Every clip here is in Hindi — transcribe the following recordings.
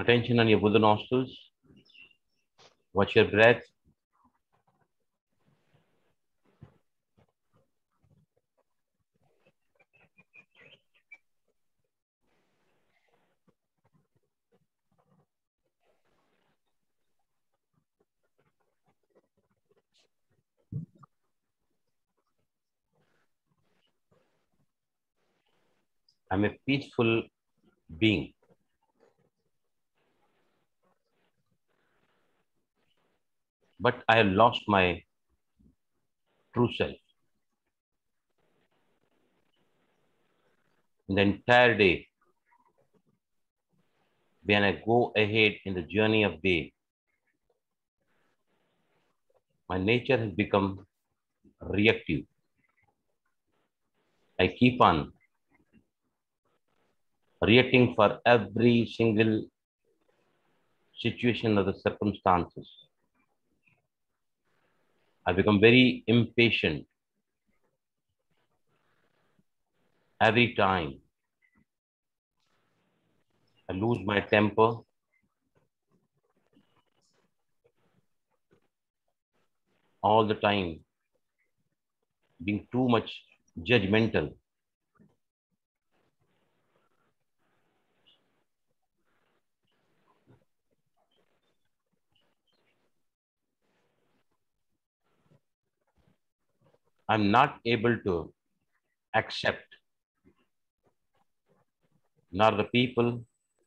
Attention on your Buddha nostrils. Watch your breath. I'm a peaceful being. But I have lost my true self. In the entire day, when I go ahead in the journey of day, my nature has become reactive. I keep on reacting for every single situation of the circumstances. I become very impatient every time. I lose my temper. All the time, being too much judgmental. I'm not able to accept nor the people,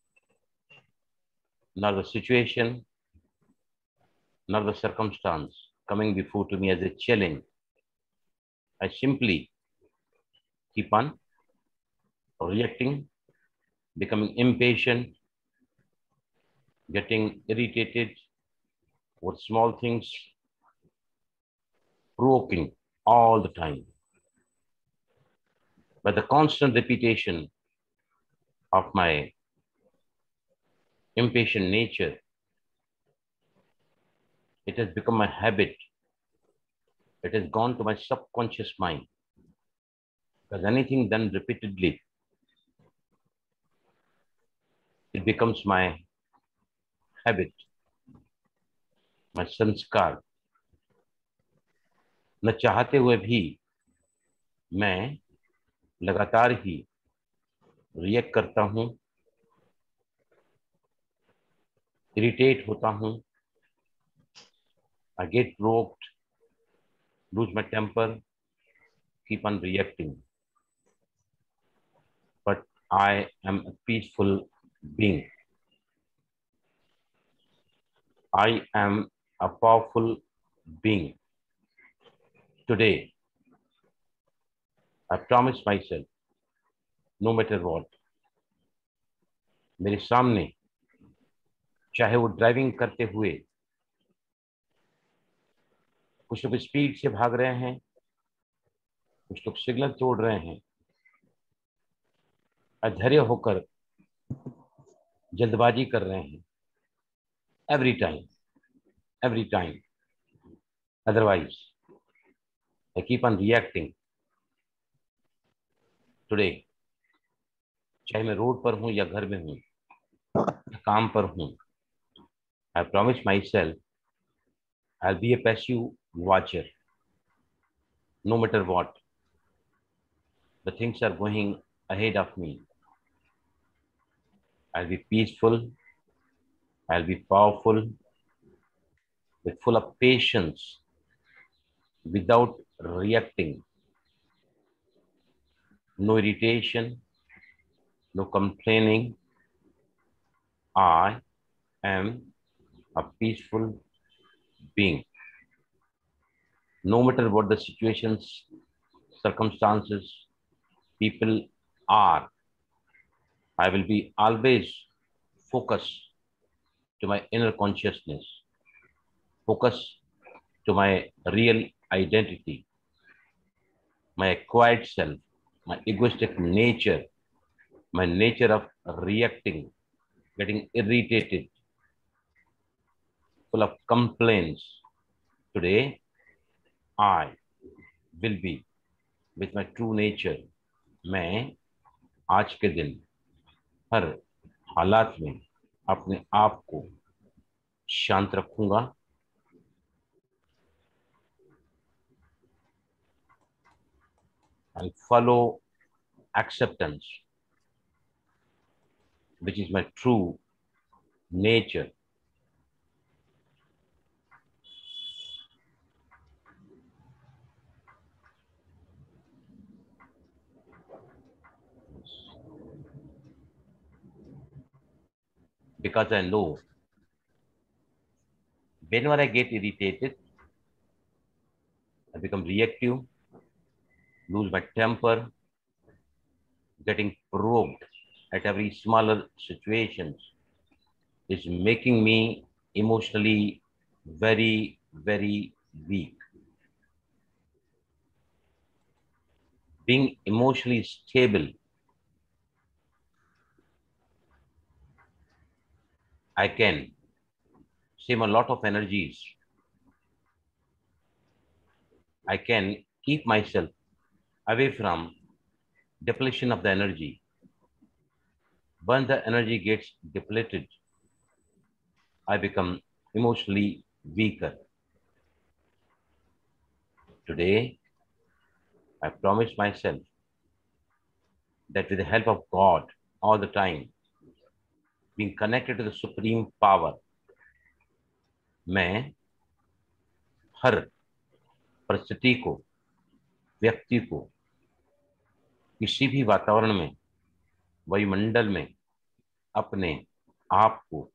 nor the situation, nor the circumstance coming before to me as a challenge. I simply keep on reacting, becoming impatient, getting irritated with small things, provoking all the time. But the constant repetition of my impatient nature, it has become a habit. It has gone to my subconscious mind. Because anything done repeatedly, it becomes my habit, my संस्कार. न चाहते हुए भी मैं लगातार ही रिएक्ट करता हूँ, इरिटेट होता हूँ, I get provoked, lose my temper, keep on reacting. But I am a peaceful being. I am a powerful being. Today, I promise myself, no matter what, मेरे सामने चाहे वो ड्राइविंग करते हुए कुछ लोग स्पीड से भाग रहे हैं, कुछ लोग सिग्नल तोड़ रहे हैं, अधैर्य होकर जल्दबाजी कर रहे हैं, every time. Otherwise, I keep on reacting. Today, चाहे मैं रोड पर हूं या घर में हूं, या काम पर हूं, I promise myself I'll be a passive watcher. No matter what, the things are going ahead of me. I'll be peaceful. I'll be powerful, with full of patience, without reacting. No irritation, no complaining. I am a peaceful being. No matter what the situations, circumstances, people are, I will be always focused to my inner consciousness, focus to my real identity, my acquired self, my egoistic nature, my nature of reacting, getting irritated, full of complaints. Today, I will be with my true nature. मैं आज के दिन हर हालात में अपने आप को शांत रखूंगा। and follow acceptance, which is my true nature. Because I know whenever I get irritated, I become reactive, lose my temper, getting provoked at every smaller situations is making me emotionally very, very weak. Being emotionally stable, I can save a lot of energies. I can keep myself away from depletion of the energy. Once the energy gets depleted, I become emotionally weaker. Today, I promise myself that with the help of God all the time, being connected to the supreme power, मैं हर परिस्थिति को, व्यक्ति को, किसी भी वातावरण में, वायुमंडल में अपने आप को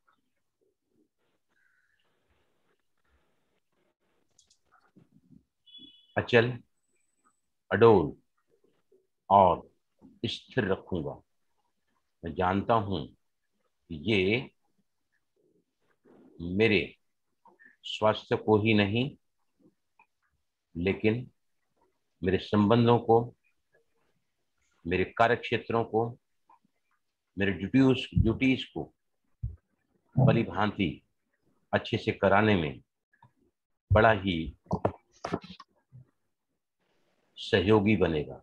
अचल, अडोल और स्थिर रखूंगा। मैं जानता हूं कि ये मेरे स्वास्थ्य को ही नहीं, लेकिन मेरे संबंधों को, मेरे कार्य क्षेत्रों को, मेरे ड्यूटीज को भली भांति अच्छे से कराने में बड़ा ही सहयोगी बनेगा।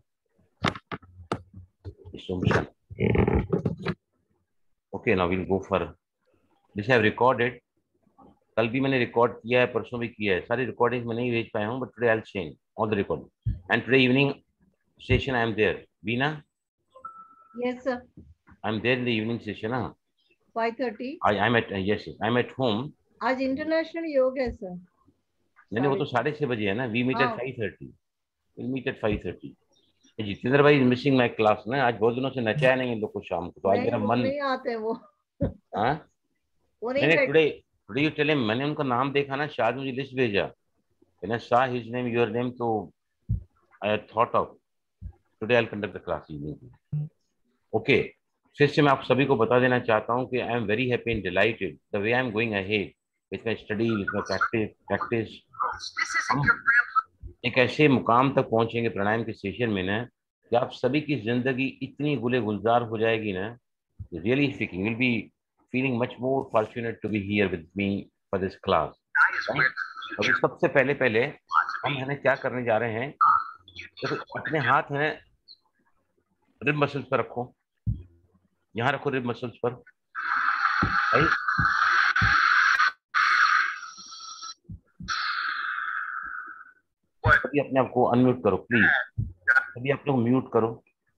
Okay, now will go for this. Have recorded, कल भी मैंने रिकॉर्ड किया है, परसों भी किया है, सारी रिकॉर्डिंग मैं नहीं भेज पाया हूँ, but today I will send all the recording and today evening session I am there. Veena? Yes, sir. I am there in the evening session. 5:30. I am at, yes I am at home. आज इंटरनेशनल योग है सर। नहीं, वो तो 6:30 बजे है ना। We meet at 5:30। Will meet at 5:30। Jitendra भाई इज मिसिंग माय क्लास ना। आज बहुत दिनों से नचाया नहीं इन लोग को शाम को, तो आज मेरा मन नहीं आते वो। हाँ, वो नहीं, today today you tell him. मैंने उनका नाम देखा ना, शायद मुझे लिस्ट भेजा, when I saw his name, your name, तो I thought of today I will conduct the class evening. Okay, फिर से मैं आप सभी को बता देना चाहता हूँ कि I am very happy and delighted the way I am going ahead with my study, with my practice. हम एक ऐसे मुकाम तक पहुंचेंगे प्राणायाम के सेशन में ना, कि आप सभी की जिंदगी इतनी गुले गुलजार हो जाएगी ना, really speaking will be feeling much more fortunate to be here with me for this class. और सबसे पहले पहले हम है क्या करने जा रहे हैं, तो अपने हाथ हैं रिब मसल्स पर रखो, यहाँ रखो रिब मसल्स पर। राइट, अभी अपने आप को अनम्यूट करो प्लीज, अभी आप लोग म्यूट करो।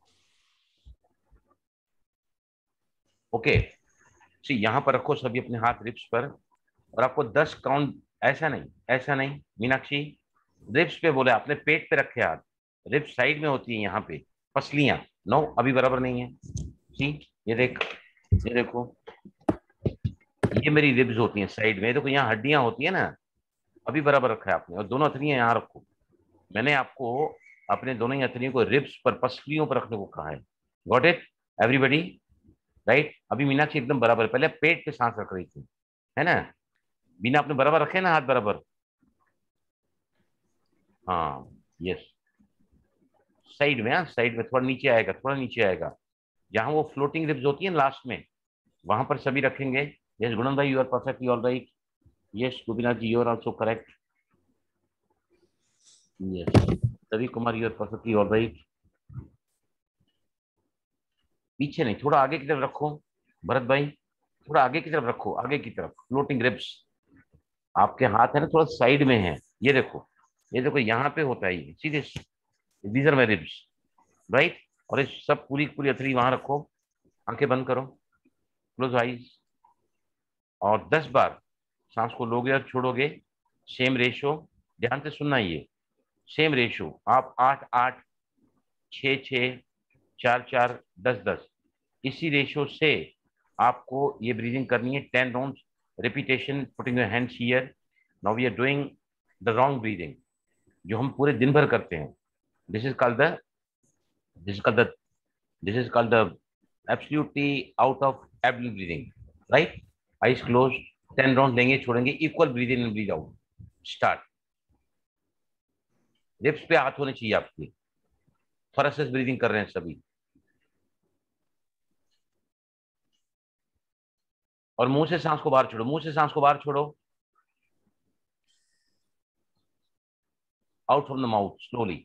ओके, यहाँ पर रखो सभी अपने हाथ रिब्स पर, और आपको 10 काउंट, ऐसा नहीं, ऐसा नहीं मीनाक्षी, रिब्स पे बोले, आपने पेट पे रखे हाथ, रिब्स साइड में होती है यहाँ पे, पसलियां नो अभी बराबर नहीं है। सी, ये देख, ये देखो, ये मेरी रिब्स होती हैं साइड में, देखो यहाँ हड्डियां होती है ना, अभी बराबर रखा है आपने, और दोनों हथेलियां यहाँ रखो। मैंने आपको अपने दोनों ही हथेलियों को रिब्स पर, पसलियों पर रखने को कहा है। Got it everybody? राइट, अभी मीनाक्षी एकदम बराबर, पहले पेट पे सांस रख रही थी, है ना? बिना अपने बराबर रखे ना हाथ बराबर, हाँ, यस, साइड में, हाँ साइड में, थोड़ा नीचे आएगा, थोड़ा नीचे आएगा, जहां वो फ्लोटिंग रिब्स होती है लास्ट में, वहां पर सभी रखेंगे। यस गुणन भाई, you are perfectly all right. Yes Gopinath ji, you are also correct. Yes Ravi Kumar, you are perfectly all right. पीछे नहीं, थोड़ा आगे की तरफ रखो भरत भाई, थोड़ा आगे की तरफ रखो, आगे की तरफ, फ्लोटिंग रिब्स। आपके हाथ है ना थोड़ा साइड में है, ये देखो, ये देखो यहाँ पे होता है ये सीधे। These are my ribs, right. और ये सब पूरी पूरी हथेली वहां रखो, आंखें बंद करो, क्लोज आईज, और 10 बार सांस को लोगे और छोड़ोगे। सेम रेशो, ध्यान से सुनना, ये सेम रेशो। आप 8-8, 6-6, 4-4, 10-10, इसी रेशो से आपको ये ब्रीदिंग करनी है 10 round repetition, putting your hands here. Now we are doing the wrong breathing, जो हम पूरे दिन भर करते हैं। This is called the this is called the this is called the absolutely out of abdomen breathing, right. Eyes close, 10 round लेंगे, छोड़ेंगे, equal breathe in and breathe out. Start. Ribs पे हाथ होने चाहिए आपके। थोरेसिक ब्रीदिंग कर रहे हैं सभी, और मुंह से सांस को बाहर छोड़ो, मुंह से सांस को बाहर छोड़ो, out from the mouth slowly.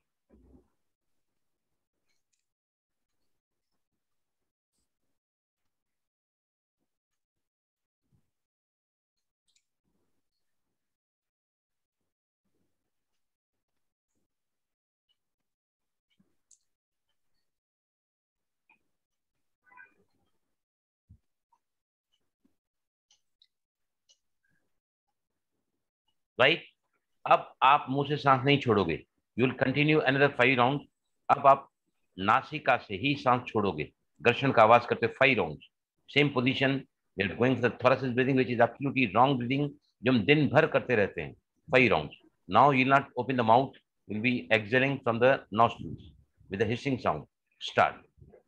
Right. अब आप मुंह से सांस नहीं छोड़ोगे, you will continue another 5 round. अब आप नासिका से ही सांस छोड़ोगे, घर्षण का आवाज करते 5 round, same position. We are going for the thoracic breathing which is absolutely wrong breathing, जो हम दिन भर करते रहते हैं। 5 round. Now you will not open the mouth, will be exhaling from the nostrils with a hissing sound. Start.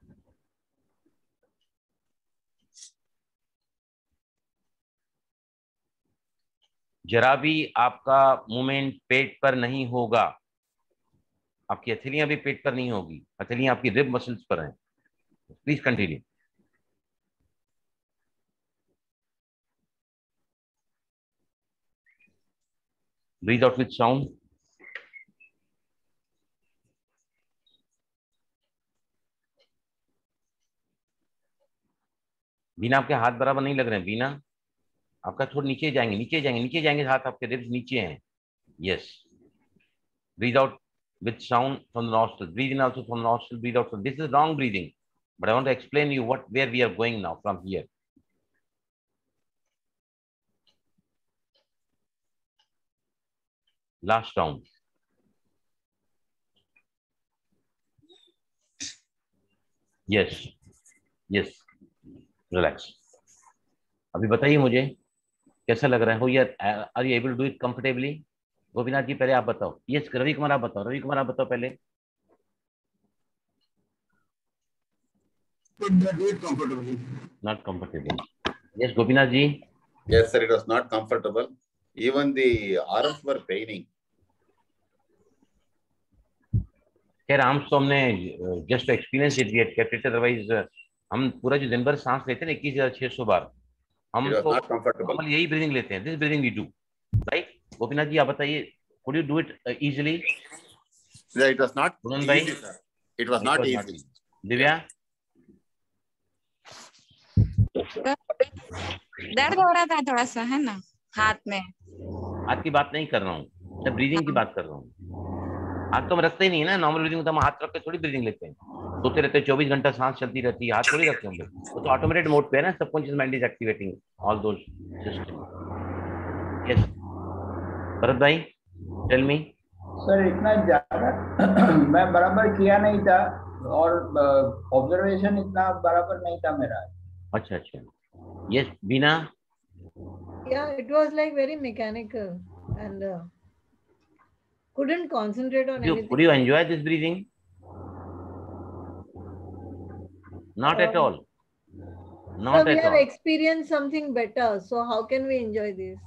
जरा भी आपका मूवमेंट पेट पर नहीं होगा, आपकी हथेलियां भी पेट पर नहीं होगी, हथेलियां आपकी रिब मसल्स पर हैं। Please continue. Breathe out with sound. Beena, आपके हाथ बराबर नहीं लग रहे हैं बीना, आपका थोड़ा नीचे जाएंगे, नीचे जाएंगे, नीचे जाएंगे, हाथ आपके रिब्स नीचे हैं। Yes. Breathe out with sound from the nostril. Breathe in also from the nostril. Breathe out from. This is wrong breathing, but I want to explain you where we are going now from here. Last round. Yes, yes. Relax. अभी बताइए मुझे कैसा लग रहा है? हो यार, are you able to do it comfortably? Gopinath ji पहले आप बताओ। यस, रवि कुमार आप बताओ, रवि कुमार आप बताओ पहले। Could do it comfortably. Not comfortable. Yes, Gopinath ji. Yes, sir, it was not comfortable. Even the arms were paining. खैर आर्म्स तो हमने just experience it, we had kept it, otherwise हम पूरा जो दिन भर सांस लेते हैं 21,600 बार, हम It was तो not comfortable. नॉर्मल यही ब्रीदिंग लेते हैं। This breathing we do, right. Gopinath ji आप बताइए, could you do it easily? Yeah, it was not Bunun easy, bhai? sir. It was not easy. Divya? दर्द हो रहा था थोड़ा सा, है ना, हाथ में। हाथ की बात नहीं कर रहा हूँ, मैं ब्रीदिंग की बात कर रहा हूँ। हाथ तो हम रखते ही नहीं है ना, नॉर्मल ब्रीदिंग तो हम हाथ रख के थोड़ी ब्रीदिंग लेते हैं। सोते रहते हैं 24 घंटा सांस चलती रहती है, हाथ थोड़ी रखते हैं हम लोग। वो तो ऑटोमेटेड मोड पे है ना, subconscious mind is activating all those system. Yes Bharat भाई, टेल मी। सर इतना ज्यादा मैं बराबर किया नहीं था, और ऑब्जर्वेशन इतना बराबर नहीं था मेरा। अच्छा अच्छा। Yes Beena? Yeah, it was like very mechanical and couldn't concentrate on anything. Could you enjoy this breathing? Not at all. Not So we at have all. experienced something better. So how can we enjoy this?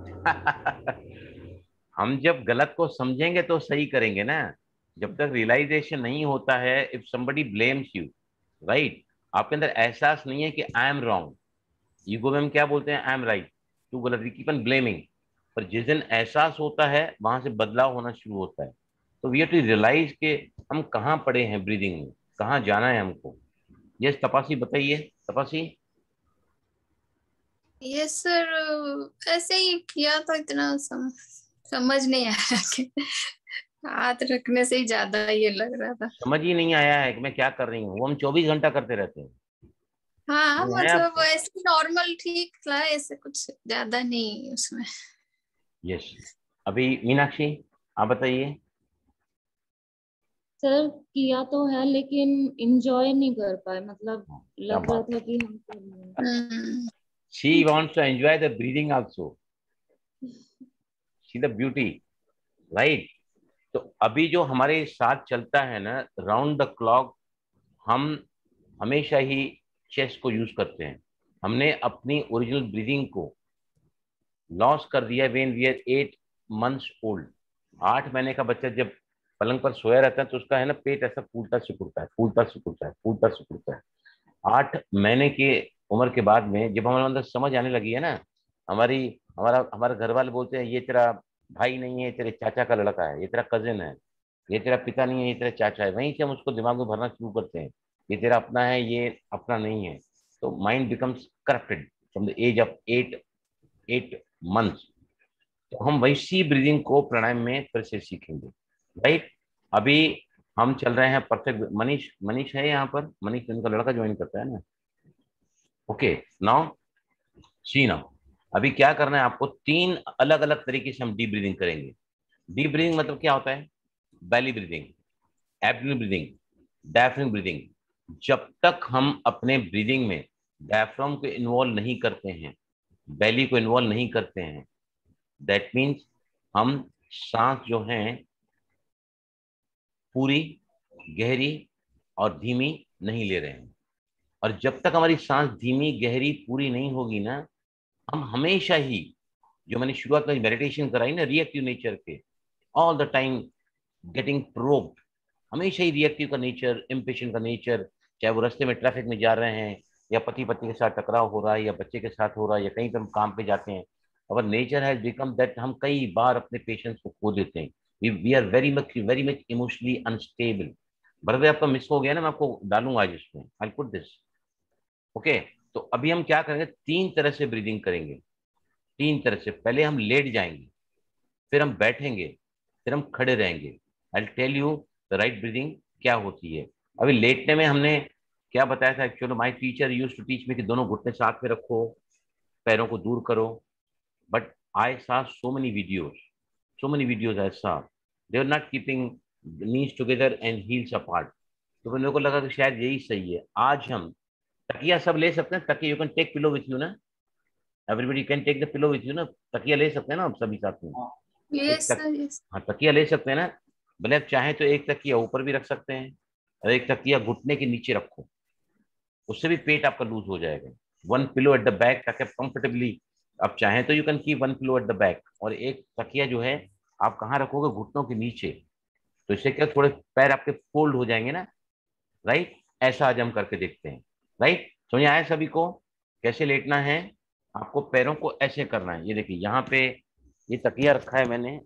हम जब गलत को समझेंगे तो सही करेंगे ना। जब तक रियलाइजेशन नहीं होता है, if somebody blames you, right, आपके अंदर एहसास नहीं है कि आई एम रॉन्ग, ईगो में हम क्या बोलते हैं, आई एम राइट, तू गलत, वी कीप ऑन ब्लेमिंग। पर जिस दिन एहसास होता है वहां से बदलाव होना शुरू होता है। तो वी हैव टू रियलाइज के हम कहाँ पड़े हैं ब्रीदिंग में, कहाँ जाना है हमको। यस तपासी बताइए, तपासी। यस सर, ऐसे ही किया तो इतना समझ नहीं आया कि हाथ रखने से ही ज्यादा ये लग रहा था। समझ ही नहीं आया है कि मैं क्या कर रही हूँ, वो हम 24 घंटा करते रहते हैं। हाँ वो है मतलब आपको। ऐसे नॉर्मल ठीक था, ऐसे कुछ ज्यादा नहीं उसमें। यस। अभी मीनाक्षी आप बताइए। सर किया तो है लेकिन इंजॉय नहीं कर पाए, मतलब क्या लग रहा बात। था कि हम कर रहे हैं। She wants to enjoy the breathing also. See the beauty, right? तो अभी जो हमारे साथ चलता है ना राउंड द क्लॉक, हम हमेशा ही चेस्ट को यूज करते हैं। हमने अपनी ओरिजिनल ब्रीदिंग को लॉस कर दिया when we are 8 months old. 8 महीने का बच्चा जब पलंग पर सोया रहता है तो उसका है ना पेट ऐसा फूलता सिकुड़ता है, फूलता सिकुड़ता है, फूलता सिकुड़ता है। 8 महीने की उम्र के बाद में जब हमारे अंदर समझ आने लगी है ना, हमारी हमारा हमारे घर वाले बोलते हैं ये तेरा भाई नहीं है, ये तेरे चाचा का लड़का है, ये तेरा कजिन है, ये तेरा पिता नहीं है, ये तेरा चाचा है। वहीं से हम उसको दिमाग में भरना शुरू करते हैं, ये तेरा अपना है, ये अपना नहीं है। तो mind becomes corrupted from the age of 8 months. तो हम वैसी ब्रीदिंग को प्राणायाम में फिर से सीखेंगे, राइट? अभी हम चल रहे हैं परफेक्ट। मनीष, मनीष है यहाँ पर? मनीष उनका लड़का ज्वाइन करता है ना? ओके। नाउ सी नाउ, अभी क्या करना है आपको, 3 अलग अलग तरीके से हम डीप ब्रीदिंग करेंगे। डीप ब्रीदिंग मतलब क्या होता है? Belly breathing, abdominal breathing, diaphragm breathing. जब तक हम अपने ब्रीदिंग में डायफ्राम को इन्वॉल्व नहीं करते हैं, बेली को इन्वॉल्व नहीं करते हैं, दैट मीन्स हम सांस जो है पूरी, गहरी और धीमी नहीं ले रहे हैं। और जब तक हमारी सांस धीमी, गहरी, पूरी नहीं होगी ना, हम हमेशा ही, जो मैंने शुरुआत में मेडिटेशन कराई ना रिएक्टिव नेचर के, all the time getting probed, हमेशा ही रिएक्टिव का नेचर, इम्पेशेंट का नेचर, चाहे वो रास्ते में ट्रैफिक में जा रहे हैं, या पति पत्नी के साथ टकराव हो रहा है, या बच्चे के साथ हो रहा है, या कहीं पर हम काम पे जाते हैं, और नेचर हैज बिकम दैट हम कई बार अपने पेशेंस को खो देते हैं। We are very much emotionally unstable. Burger आपका मिस हो गया ना, मैं आपको डालूंगा आज इसमें, आई पुट दिस। ओके। तो अभी हम क्या करेंगे, 3 तरह से ब्रीदिंग करेंगे। 3 तरह से, पहले हम लेट जाएंगे, फिर हम बैठेंगे, फिर हम खड़े रहेंगे। I tell you the right breathing क्या होती है। अभी लेटने में हमने क्या बताया था, actually my teacher used to teach me कि दोनों घुटने साथ में रखो, पैरों को दूर करो। But I saw so many videos I saw, they were not keeping knees together and heels apart। तो फिर मेरे को लगा कि शायद यही सही है। आज हम तकिया सब ले सकते हैं, तकिया, you can take pillow with you ना, everybody can take the pillow with you ना, तकिया ले सकते हैं ना हम सभी साथ में। एक यस तक सर, यस। हाँ, तकिया ले सकते हैं ना। भले आप चाहें तो एक तकिया ऊपर भी रख सकते हैं, और एक तकिया घुटने के नीचे रखो, उससे भी पेट आपका लूज हो जाएगा। 1 पिलो एट द बैक, ताकि आप कंफर्टेबली, आप चाहें तो you can keep 1 pillow at the back, और एक तकिया जो है आप कहाँ रखोगे, घुटनों के नीचे। तो इससे क्या, थोड़े पैर आपके फोल्ड हो जाएंगे ना, राइट? ऐसा आज हम करके देखते हैं, राइट? समझ आया सभी को कैसे लेटना है? आपको पैरों को ऐसे करना है। ये देखिए यहाँ पे ये तकिया रखा है मैंने,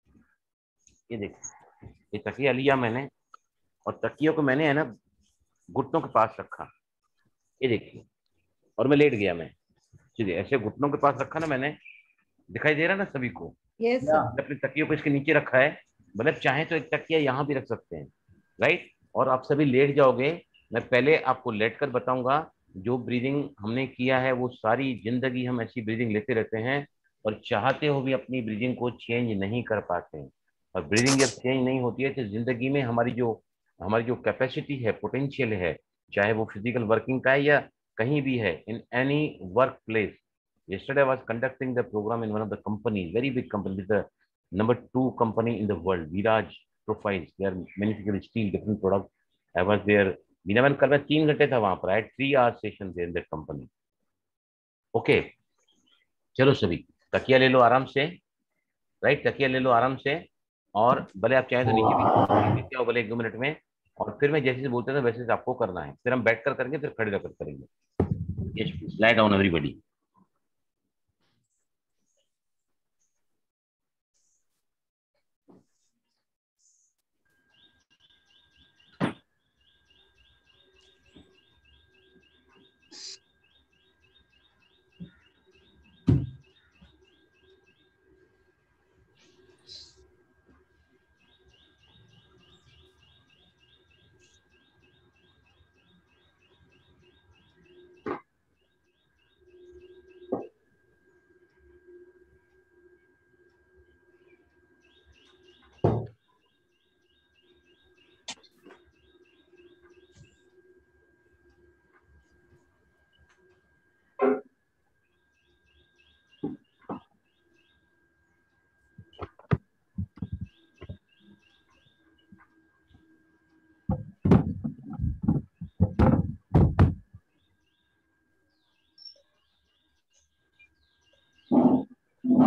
ये देखिए ये तकिया लिया मैंने, और तकियों को मैंने है ना घुटनों के पास रखा, ये देखिए, और मैं लेट गया। मैं चलिए ऐसे घुटनों के पास रखा ना मैंने, दिखाई दे रहा है ना सभी को? Yes, या sir. मैंने अपनी तकियों को इसके नीचे रखा है। मतलब चाहे तो एक तकिया यहाँ भी रख सकते हैं, राइट? और आप सभी लेट जाओगे। मैं पहले आपको लेट कर बताऊंगा। जो ब्रीदिंग हमने किया है वो सारी जिंदगी हम ऐसी ब्रीदिंग लेते रहते हैं, और चाहते हो भी अपनी ब्रीदिंग को चेंज नहीं कर पाते हैं। और ब्रीदिंग जब चेंज नहीं होती है तो जिंदगी में हमारी जो कैपेसिटी है, पोटेंशियल है, चाहे वो फिजिकल वर्किंग का है या कहीं भी है, in any work place. Yesterday I was conducting the program in one of the companies, very big company, the number 2 company in the world, Viraj Profiles. They are manufacturing steel, different products. I was there. बिना कल मैं 3 घंटे था वहां पर। I 3 hour session there in that company. Okay, चलो सभी तकिया ले लो आराम से, राइट? तकिया ले लो आराम से, और भले आप चाहें तो नीचे भी लेते आओ, भले 1-2 मिनट में। और फिर मैं जैसे बोलता था वैसे से आपको करना है। फिर हम बैठ कर करेंगे, फिर खड़े रहकर करेंगे। Yes please lie down everybody.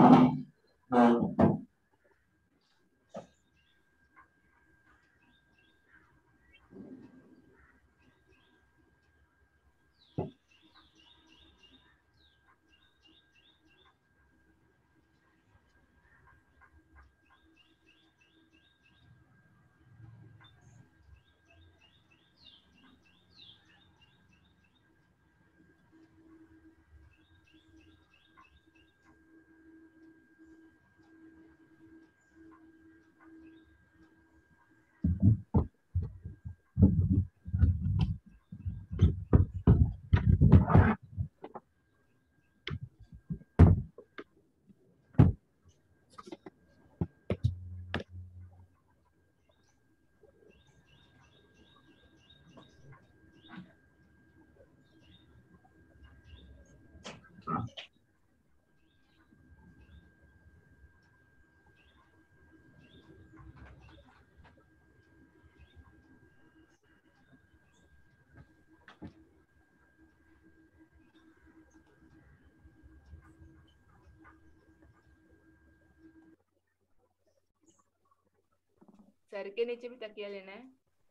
सर के नीचे भी तकिया लेना है।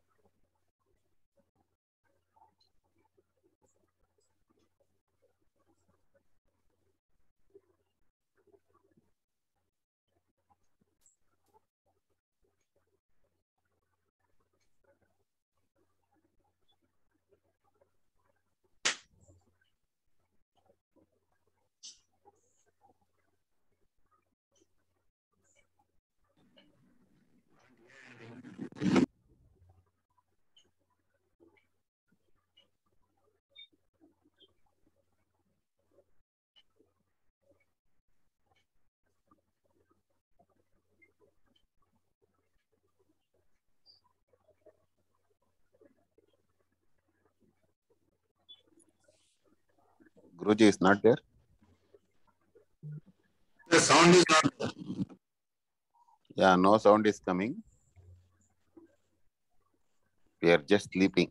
Guruji is not there. The sound is not there. Yeah, no sound is coming. We are just sleeping.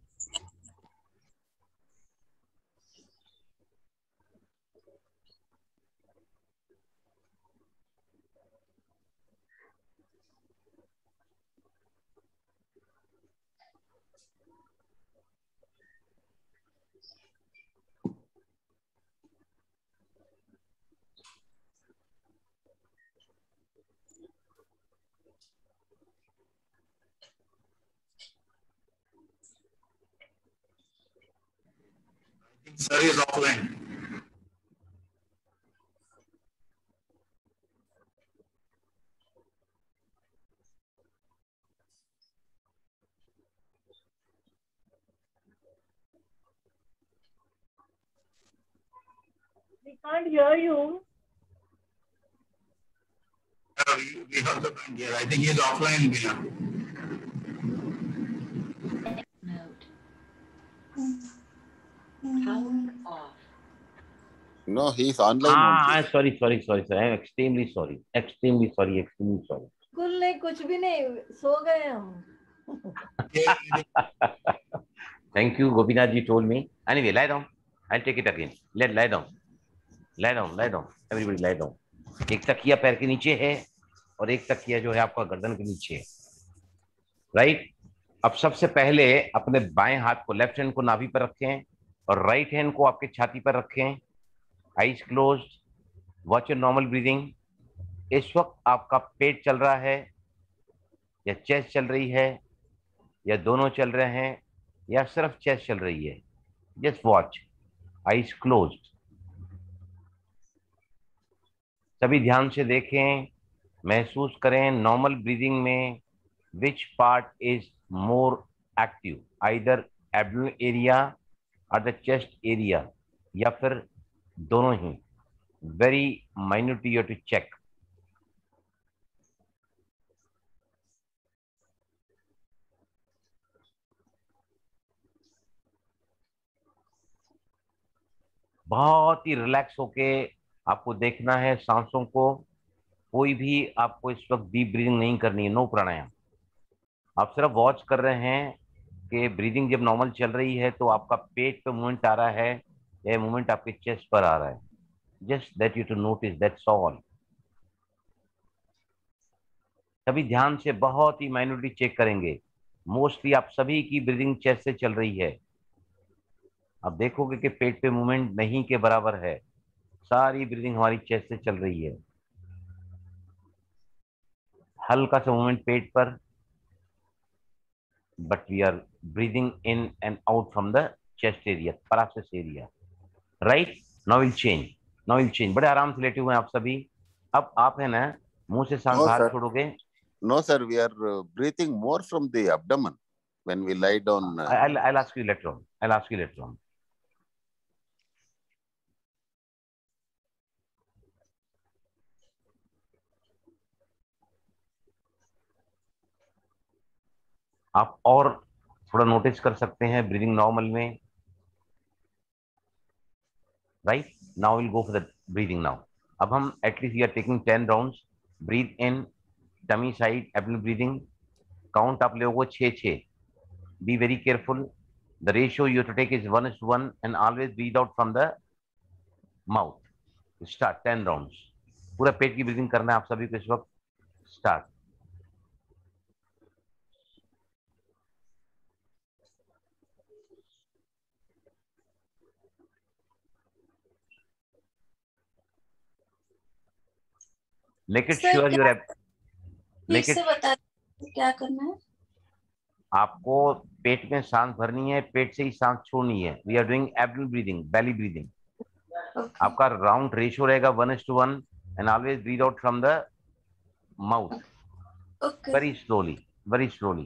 Sir is offline. We can't hear you. We also can't hear. I think he is offline, Bina. Mode. Power off. No, he is online I'm only. sorry, sir. I'm extremely sorry. Extremely sorry. कुल नहीं, कुछ भी नहीं, सो गए हम. Thank you, Gopinath ji told me. Anyway, lie down. I'll take it again. Lie down. Lie down. Everybody lie down. एक तकिया पैर के नीचे है और एक तकिया जो है आपका गर्दन के नीचे है. राइट. अब सबसे पहले अपने बाएं हाथ को, लेफ्ट हैंड को नाभि पर रखें और राइट हैंड को आपके छाती पर रखें. Eyes closed. Watch your normal breathing. इस वक्त आपका पेट चल रहा है या चेस्ट चल रही है या दोनों चल रहे हैं या सिर्फ चेस्ट चल रही है. Just watch. Eyes closed. सभी ध्यान से देखें, महसूस करें नॉर्मल ब्रीदिंग में which part is more active, either abdominal area और द चेस्ट एरिया या फिर दोनों ही. Very minute you to check. बहुत ही रिलैक्स होके आपको देखना है सांसों को. कोई भी आपको इस वक्त डीप ब्रीदिंग नहीं करनी है. नो प्राणायाम. आप सिर्फ वॉच कर रहे हैं कि ब्रीदिंग जब नॉर्मल चल रही है तो आपका पेट पे मूवमेंट आ रहा है या मूवमेंट आपके चेस्ट पर आ रहा है. Just that you to notice, that's all. तभी ध्यान से बहुत ही माइन्यूटली चेक करेंगे। मोस्टली आप सभी की ब्रीदिंग चेस्ट से चल रही है। आप देखोगे कि पेट पे मूवमेंट नहीं के बराबर है, सारी ब्रीदिंग हमारी चेस्ट से चल रही है। हल्का सा मूवमेंट पेट पर, but we are breathing in and out from the chest area, पैरासिस area, right. Now will change, now will change. बड़े आराम से लेटे हुए हैं आप सभी। अब आप है ना मुंह से सांस No, बाहर sir. छोड़ोगे। No, sir. We are breathing more from the abdomen when we lie down. I'll ask you later on. I'll ask you later on. आप और थोड़ा नोटिस कर सकते हैं ब्रीदिंग नॉर्मल में, right. Now will go for the breathing now. अब हम at least we are taking 10 rounds. Breathe in tummy side, abdominal breathing. Count आप लोगों को 6-6। Be very careful. The ratio you to take is 1:1 and always breathe out from the mouth. Start 10 rounds. पूरा पेट की ब्रीदिंग करना है आप सभी को इस वक्त। Start. Make it sir sure क्या यूर फिर मेक से इट। बता क्या करना है? आपको पेट में सांस भरनी है, पेट से ही सांस छोड़नी है। We are doing abdominal breathing, belly breathing. Okay आपका राउंड रेशियो रहेगा 1:1 and always breathe out from the mouth, okay very slowly, very slowly.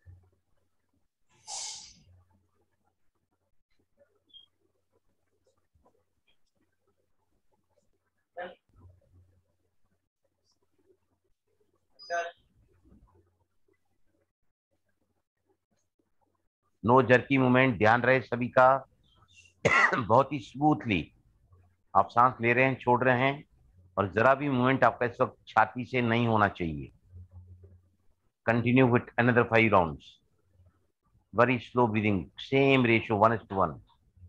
No jerky movement, ध्यान रहे सभी का। बहुत ही स्मूथली आप सांस ले रहे हैं, छोड़ रहे हैं, और जरा भी मूवमेंट आपका इस वक्त छाती से नहीं होना चाहिए। Continue with another 5 rounds. Very slow breathing, same ratio 1:1।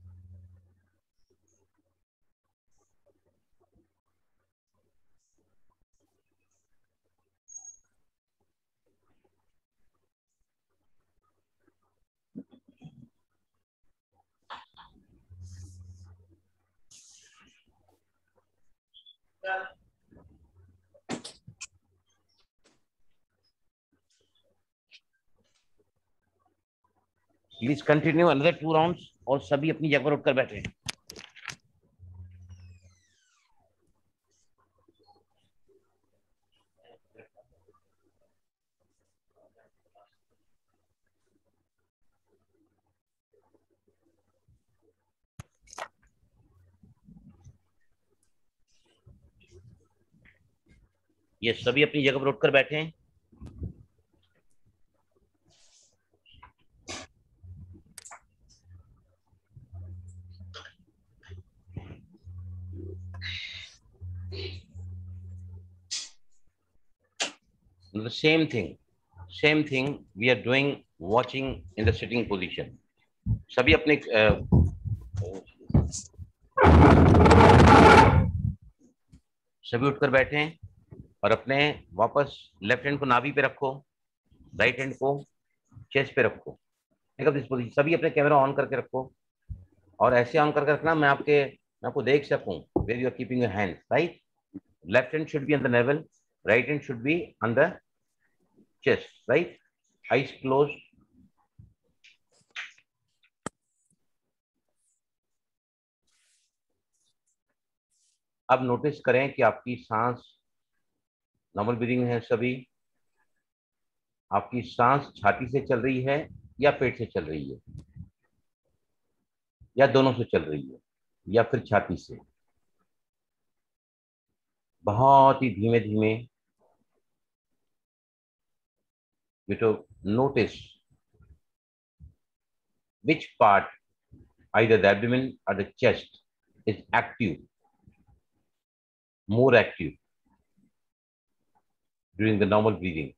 Please continue another 2 rounds और सभी अपनी जगह पर उठकर बैठे। ये सभी अपनी जगह पर उठकर बैठे हैं। The same thing we are doing watching in the sitting position. सभी अपने सभी उठकर बैठे हैं और अपने वापस लेफ्ट हैंड को नाभि पे रखो, राइट हैंड को चेस्ट पे रखो। सभी अपने कैमरा ऑन करके रखो और ऐसे ऑन करके रखना मैं आपको देख सकूं where you are keeping your hand, right. Left hand should be on the navel, right hand should be on the chest, right? Eyes closed. अब नोटिस करें कि आपकी सांस नॉर्मल ब्रीदिंग है सभी। आपकी सांस छाती से चल रही है या पेट से चल रही है या दोनों से चल रही है या फिर छाती से। बहुत ही धीमे धीमे you to notice which part, either the abdomen or the chest, is active, more active during the normal breathing.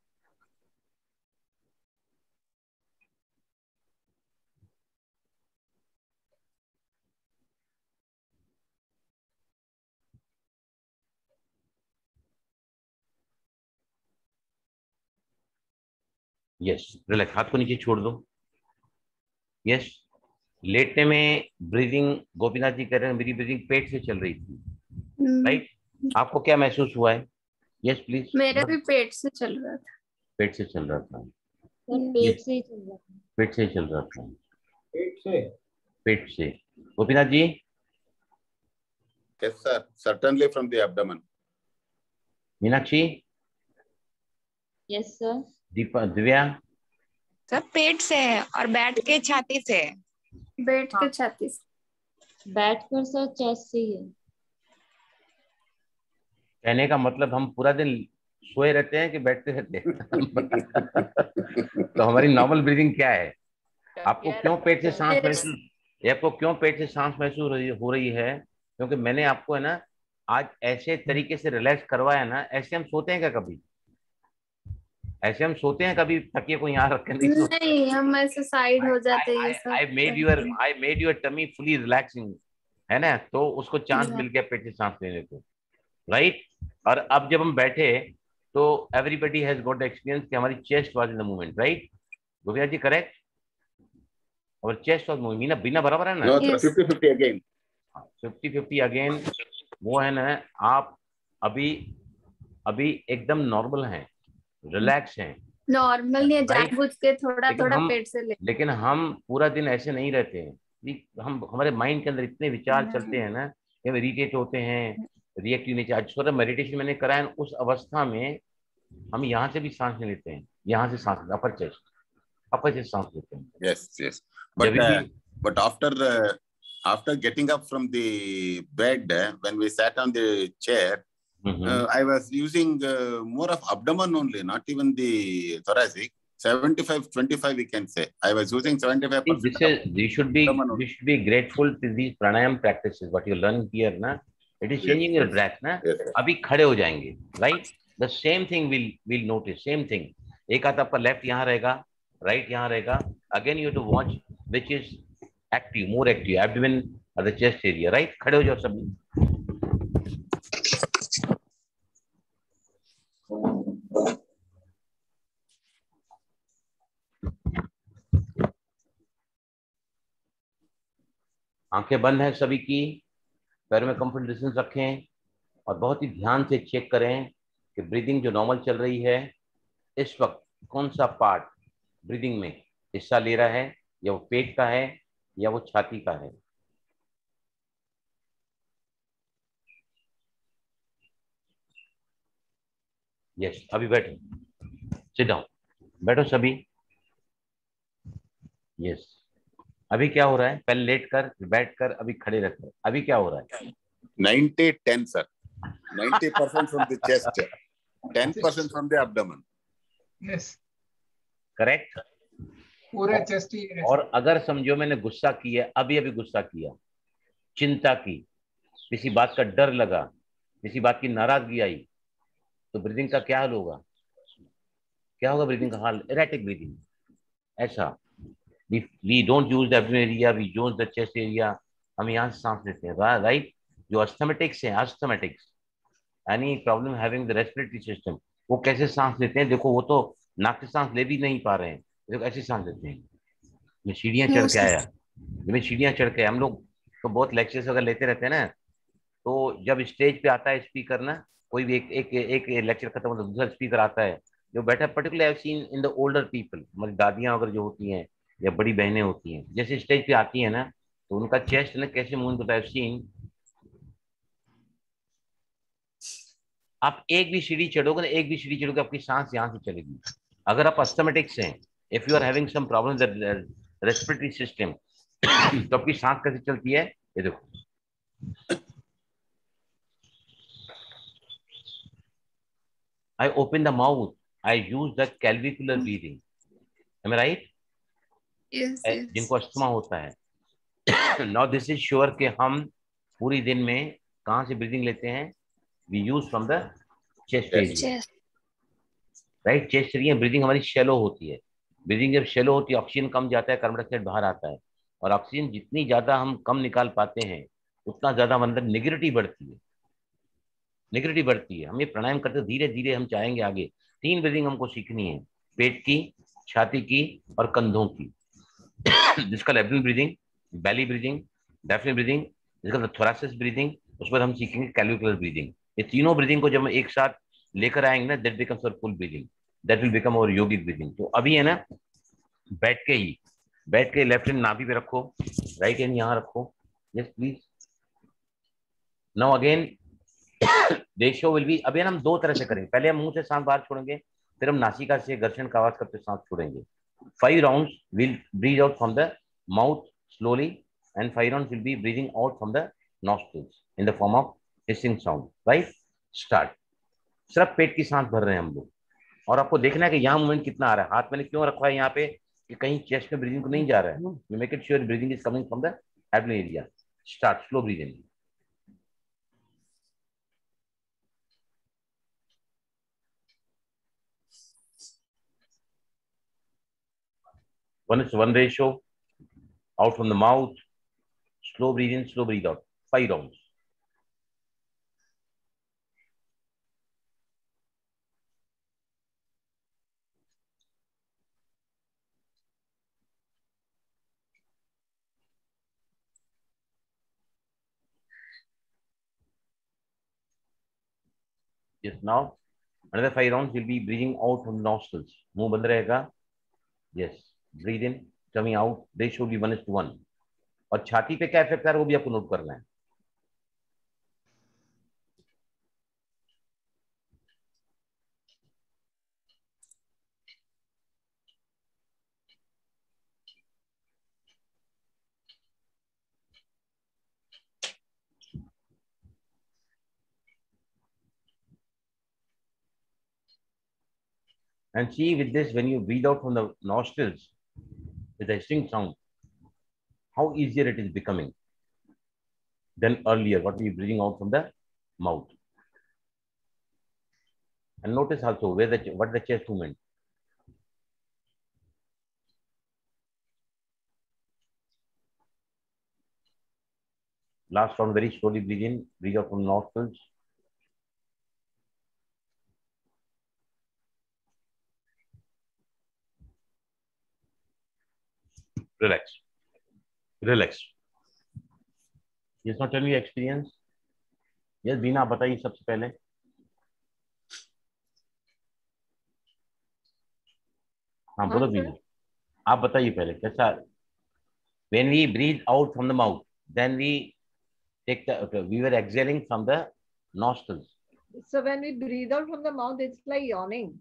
Yes, relax, हाथ को नीचे छोड़ दो। यस, लेटने में ब्रीदिंग, गोपीनाथ जी कह रहे हैं मेरी ब्रीदिंग पेट से चल रही थी, राइट? आपको क्या महसूस हुआ है? Yes please. मेरा भी पेट से चल रहा था। पेट से चल रहा था। सर पेट से ही चल रहा था। पेट से ही चल रहा था। पेट से। पेट से। Gopinath ji? Yes, sir. Certainly from the abdomen. Meenakshi? Yes sir. Deepa, Divya? Sir पेट से है और बैठ के छाती से है। बैठ के छाती से। बैठ कर सर चेस्ट से ही है। कहने का मतलब हम पूरा दिन सोए रहते हैं कि बैठते रहते हैं? तो हमारी नॉर्मल ब्रीदिंग क्या है? आपको क्यों पेट से सांस महसूस, आपको क्यों पेट से सांस महसूस हो रही है? क्योंकि मैंने आपको है ना आज ऐसे तरीके से रिलैक्स करवाया ना। ऐसे हम सोते हैं क्या कभी? ऐसे हम सोते हैं कभी तकिए को यहाँ रख के? नहीं सोते। नहीं, हम ऐसे साइड हो जाते हैं ये सब। I made your tummy fully relaxing, है ना? तो उसको चांस मिल गया पेट से सांस लेने को, राइट? और अब जब हम बैठे तो everybody has got the experience कि हमारी chest was in the movement, right? Govinda ji correct? और चेस्ट वाज मूविंग। बिना बराबर है ना? No, sir. 50-50 again. 50-50 अगेन। वो है ना, आप अभी अभी एकदम नॉर्मल हैं, रिलैक्स हैं। नॉर्मल नहीं है, जानबूझ के थोड़ा लेकिन थोड़ा हम पेट से ले। लेकिन हम पूरा दिन ऐसे नहीं रहते हैं। हम हमारे माइंड के अंदर इतने विचार चलते हैं ना कि हम इरिटेट होते हैं, रिएक्टिव नेचर। आज थोड़ा मेडिटेशन मैंने कराया, उस अवस्था में हम यहाँ से भी सांस नहीं लेते हैं, यहाँ से सांस, अपर चेस्ट सांस लेते हैं। Yes, yes. जब भी But after getting up from the bed, when we sat on the chair, I was using more of abdomen only, not even the thoracic. 75-25 we can say. I was using 75%. we should be grateful to these pranayam practices. What you learn here, na, it is changing your breath, na. अभी खड़े हो जाएंगे, right? The same thing we'll notice. Same thing. एक हाथ आपका लेफ्ट यहाँ रहेगा, राइट यहाँ रहेगा. Again you have to watch which is active, more active, abdomen or the chest area, right? खड़े हो जाओ सभी. आंखें बंद हैं सभी की, पैर में कंफर्ट डिस्टेंस रखें और बहुत ही ध्यान से चेक करें कि ब्रीदिंग जो नॉर्मल चल रही है इस वक्त कौन सा पार्ट ब्रीदिंग में हिस्सा ले रहा है, या वो पेट का है या वो छाती का है. यस, अभी बैठो, सिट डाउन, बैठो सभी. यस, अभी क्या हो रहा है? पहले लेट कर, बैठ कर, अभी खड़े रहकर. अभी क्या हो रहा है? 90-10 sir. 90% from the chest, 10% from the abdomen. Yes. Correct. पूरा चेस्ट ही है. और अगर समझो मैंने गुस्सा किया, अभी गुस्सा किया, चिंता की, किसी बात का डर लगा, किसी बात की नाराजगी आई, तो ब्रीदिंग का क्या हाल होगा? क्या होगा ब्रीदिंग का हाल? Erratic breathing. ऐसा we don't use the abdomen area, we use the chest area. हम यहाँ से सांस लेते हैं, राइट? जो अस्थमेटिक्स हैं, asthmatics, any problem having the respiratory system, वो कैसे सांस लेते हैं? देखो, वो तो नाक से सांस ले भी नहीं पा रहे हैं, देखो ऐसे सांस लेते हैं. मैं सीढ़ियाँ चढ़ के आया, मैं सीढ़ियाँ चढ़ के, हम लोग तो बहुत लेक्चर्स वगैरह लेते रहते हैं ना, तो जब स्टेज पे आता है स्पीकर ना, कोई भी एक लेक्चर खत्म होता है दूसरा स्पीकर आता है जो बैठा, particularly I have seen in the older people, हमारी दादियाँ वगैरह जो होती हैं या बड़ी बहनें होती हैं, जैसे स्टेज पे आती है ना, तो उनका चेस्ट ना कैसे मूव होता है, सीन. आप एक भी सीढ़ी चढ़ोगे ना, एक भी सीढ़ी चढ़ोगे, आपकी सांस यहाँ से चलेगी. अगर आप अस्थमेटिक्स हैं, if you are having some problem respiratory system, तो आपकी सांस कैसे चलती है? ये देखो, I open the mouth, I use the clavicular breathing. Am I right? Yes, yes. जिनको अस्थमा होता है. Now this is sure कि हम पूरी दिन में कहाँ से ब्रीदिंग लेते हैं? We use from the chest area. Right? Chest area breathing हमारी शैलो होती है. ब्रीदिंग जब शैलो होती है, ऑक्सीजन कम जाता है, कार्बन डाइऑक्साइड बाहर आता है, और ऑक्सीजन जितनी ज्यादा हम कम निकाल पाते हैं उतना ज्यादा अंदर नेगेटिविटी बढ़ती है. नेगेटिविटी बढ़ती है. हम ये प्राणायाम करते धीरे धीरे हम चाहेंगे आगे. 3 ब्रीदिंग हमको सीखनी है, पेट की, छाती की और कंधों की। जिसका abdominal breathing, belly breathing, diaphragm breathing, जिसका थोरैसिक ब्रीदिंग, उस पर हम सीखेंगे कैल्कुलर ब्रीदिंग। ये तीनों ब्रीदिंग को जब हम एक साथ लेकर आएंगे ना, that becomes our full breathing, that will become our yogic breathing. तो अभी है ना, बैठ के लेफ्ट हैंड नाभि पे रखो, राइट हैंड यहाँ रखो। Yes please. Now again ratio will be, अभी हम दो तरह से करेंगे। पहले हम मुंह से सांस बाहर छोड़ेंगे, फिर हम नासिका से घर्षण का आवाज करते सांस छोड़ेंगे। 5 rounds will breathe out from the mouth slowly, and 5 rounds will be breathing out from the nostrils in the form of hissing sound. Right? Start. सिर्फ पेट की सांस भर रहे हैं हम लोग, और आपको देखना है कि यहाँ मूवमेंट कितना आ रहा है। हाथ मैंने क्यों रखा है यहाँ पे कि कहीं चेस्ट में ब्रीदिंग को नहीं जा रहा है। You make it sure breathing is coming from the abdominal area. Start slow breathing. One is one ratio, out from the mouth, slow breathe in, slow breathe out. 5 rounds. Yes, now another 5 rounds will be breathing out from the nostrils. मुंह बंद रहेगा. Yes, breathe in, coming out. Ratio will be 1:1. और छाती पे क्या इफेक्ट आ रहा है वो भी आपको नोट करना है. And see with this, when you breathe out from the nostrils with the hissing sound, how easier it is becoming than earlier, what we breathing out from the mouth. And notice also where what the chest movement. Last round, very slowly breathe in, breathe out from nostrils. Relax. Relax. Yes, now tell me your experience. Yes, बीना बताइए सबसे पहले. हाँ बोलो बीना. आप बताइए पहले कैसा. When we breathe out from the mouth, then we take we were exhaling from the nostrils. So when we breathe out from the mouth, it's like yawning.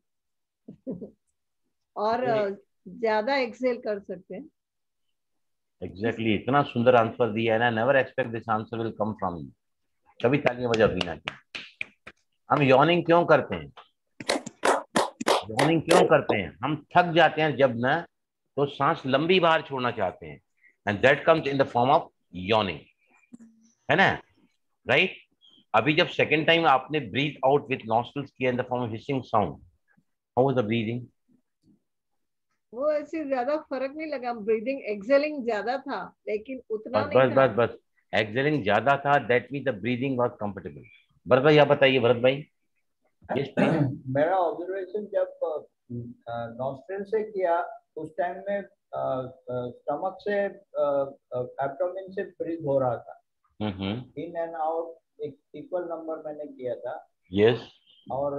और ज्यादा एक्सेल कर सकते हैं. Exactly. इतना सुंदर आंसर दिया है ना. Never expect this answer will come from you. कभी तालियां बजा बीना की. हम yawning क्यों करते हैं? yawning क्यों करते हैं? हम थक जाते हैं जब ना, तो सांस लंबी बाहर छोड़ना चाहते हैं, and that comes in the form of yawning, है ना? Right? अभी जब सेकेंड टाइम आपने ब्रीथ आउट विथ नॉस्ट्रल्स किया in the form of hissing sound, how was the breathing? वो ऐसे ज्यादा फर्क नहीं लगा. ब्रीदिंग एक्सेलिंग ज्यादा था, लेकिन उतना बस नहीं बस था. बस बस एक्सेलिंग ज्यादा था. That mean the breathing was comfortable. Bharat भाई आप बताइए. भरत भाई. Yes please. मेरा ऑब्जर्वेशन जब नॉस्ट्रिल से किया उस टाइम में स्टमक से एब्डोमेन से ब्रीथ हो रहा था. इन एंड आउट एक इक्वल नंबर मैंने किया था. यस. और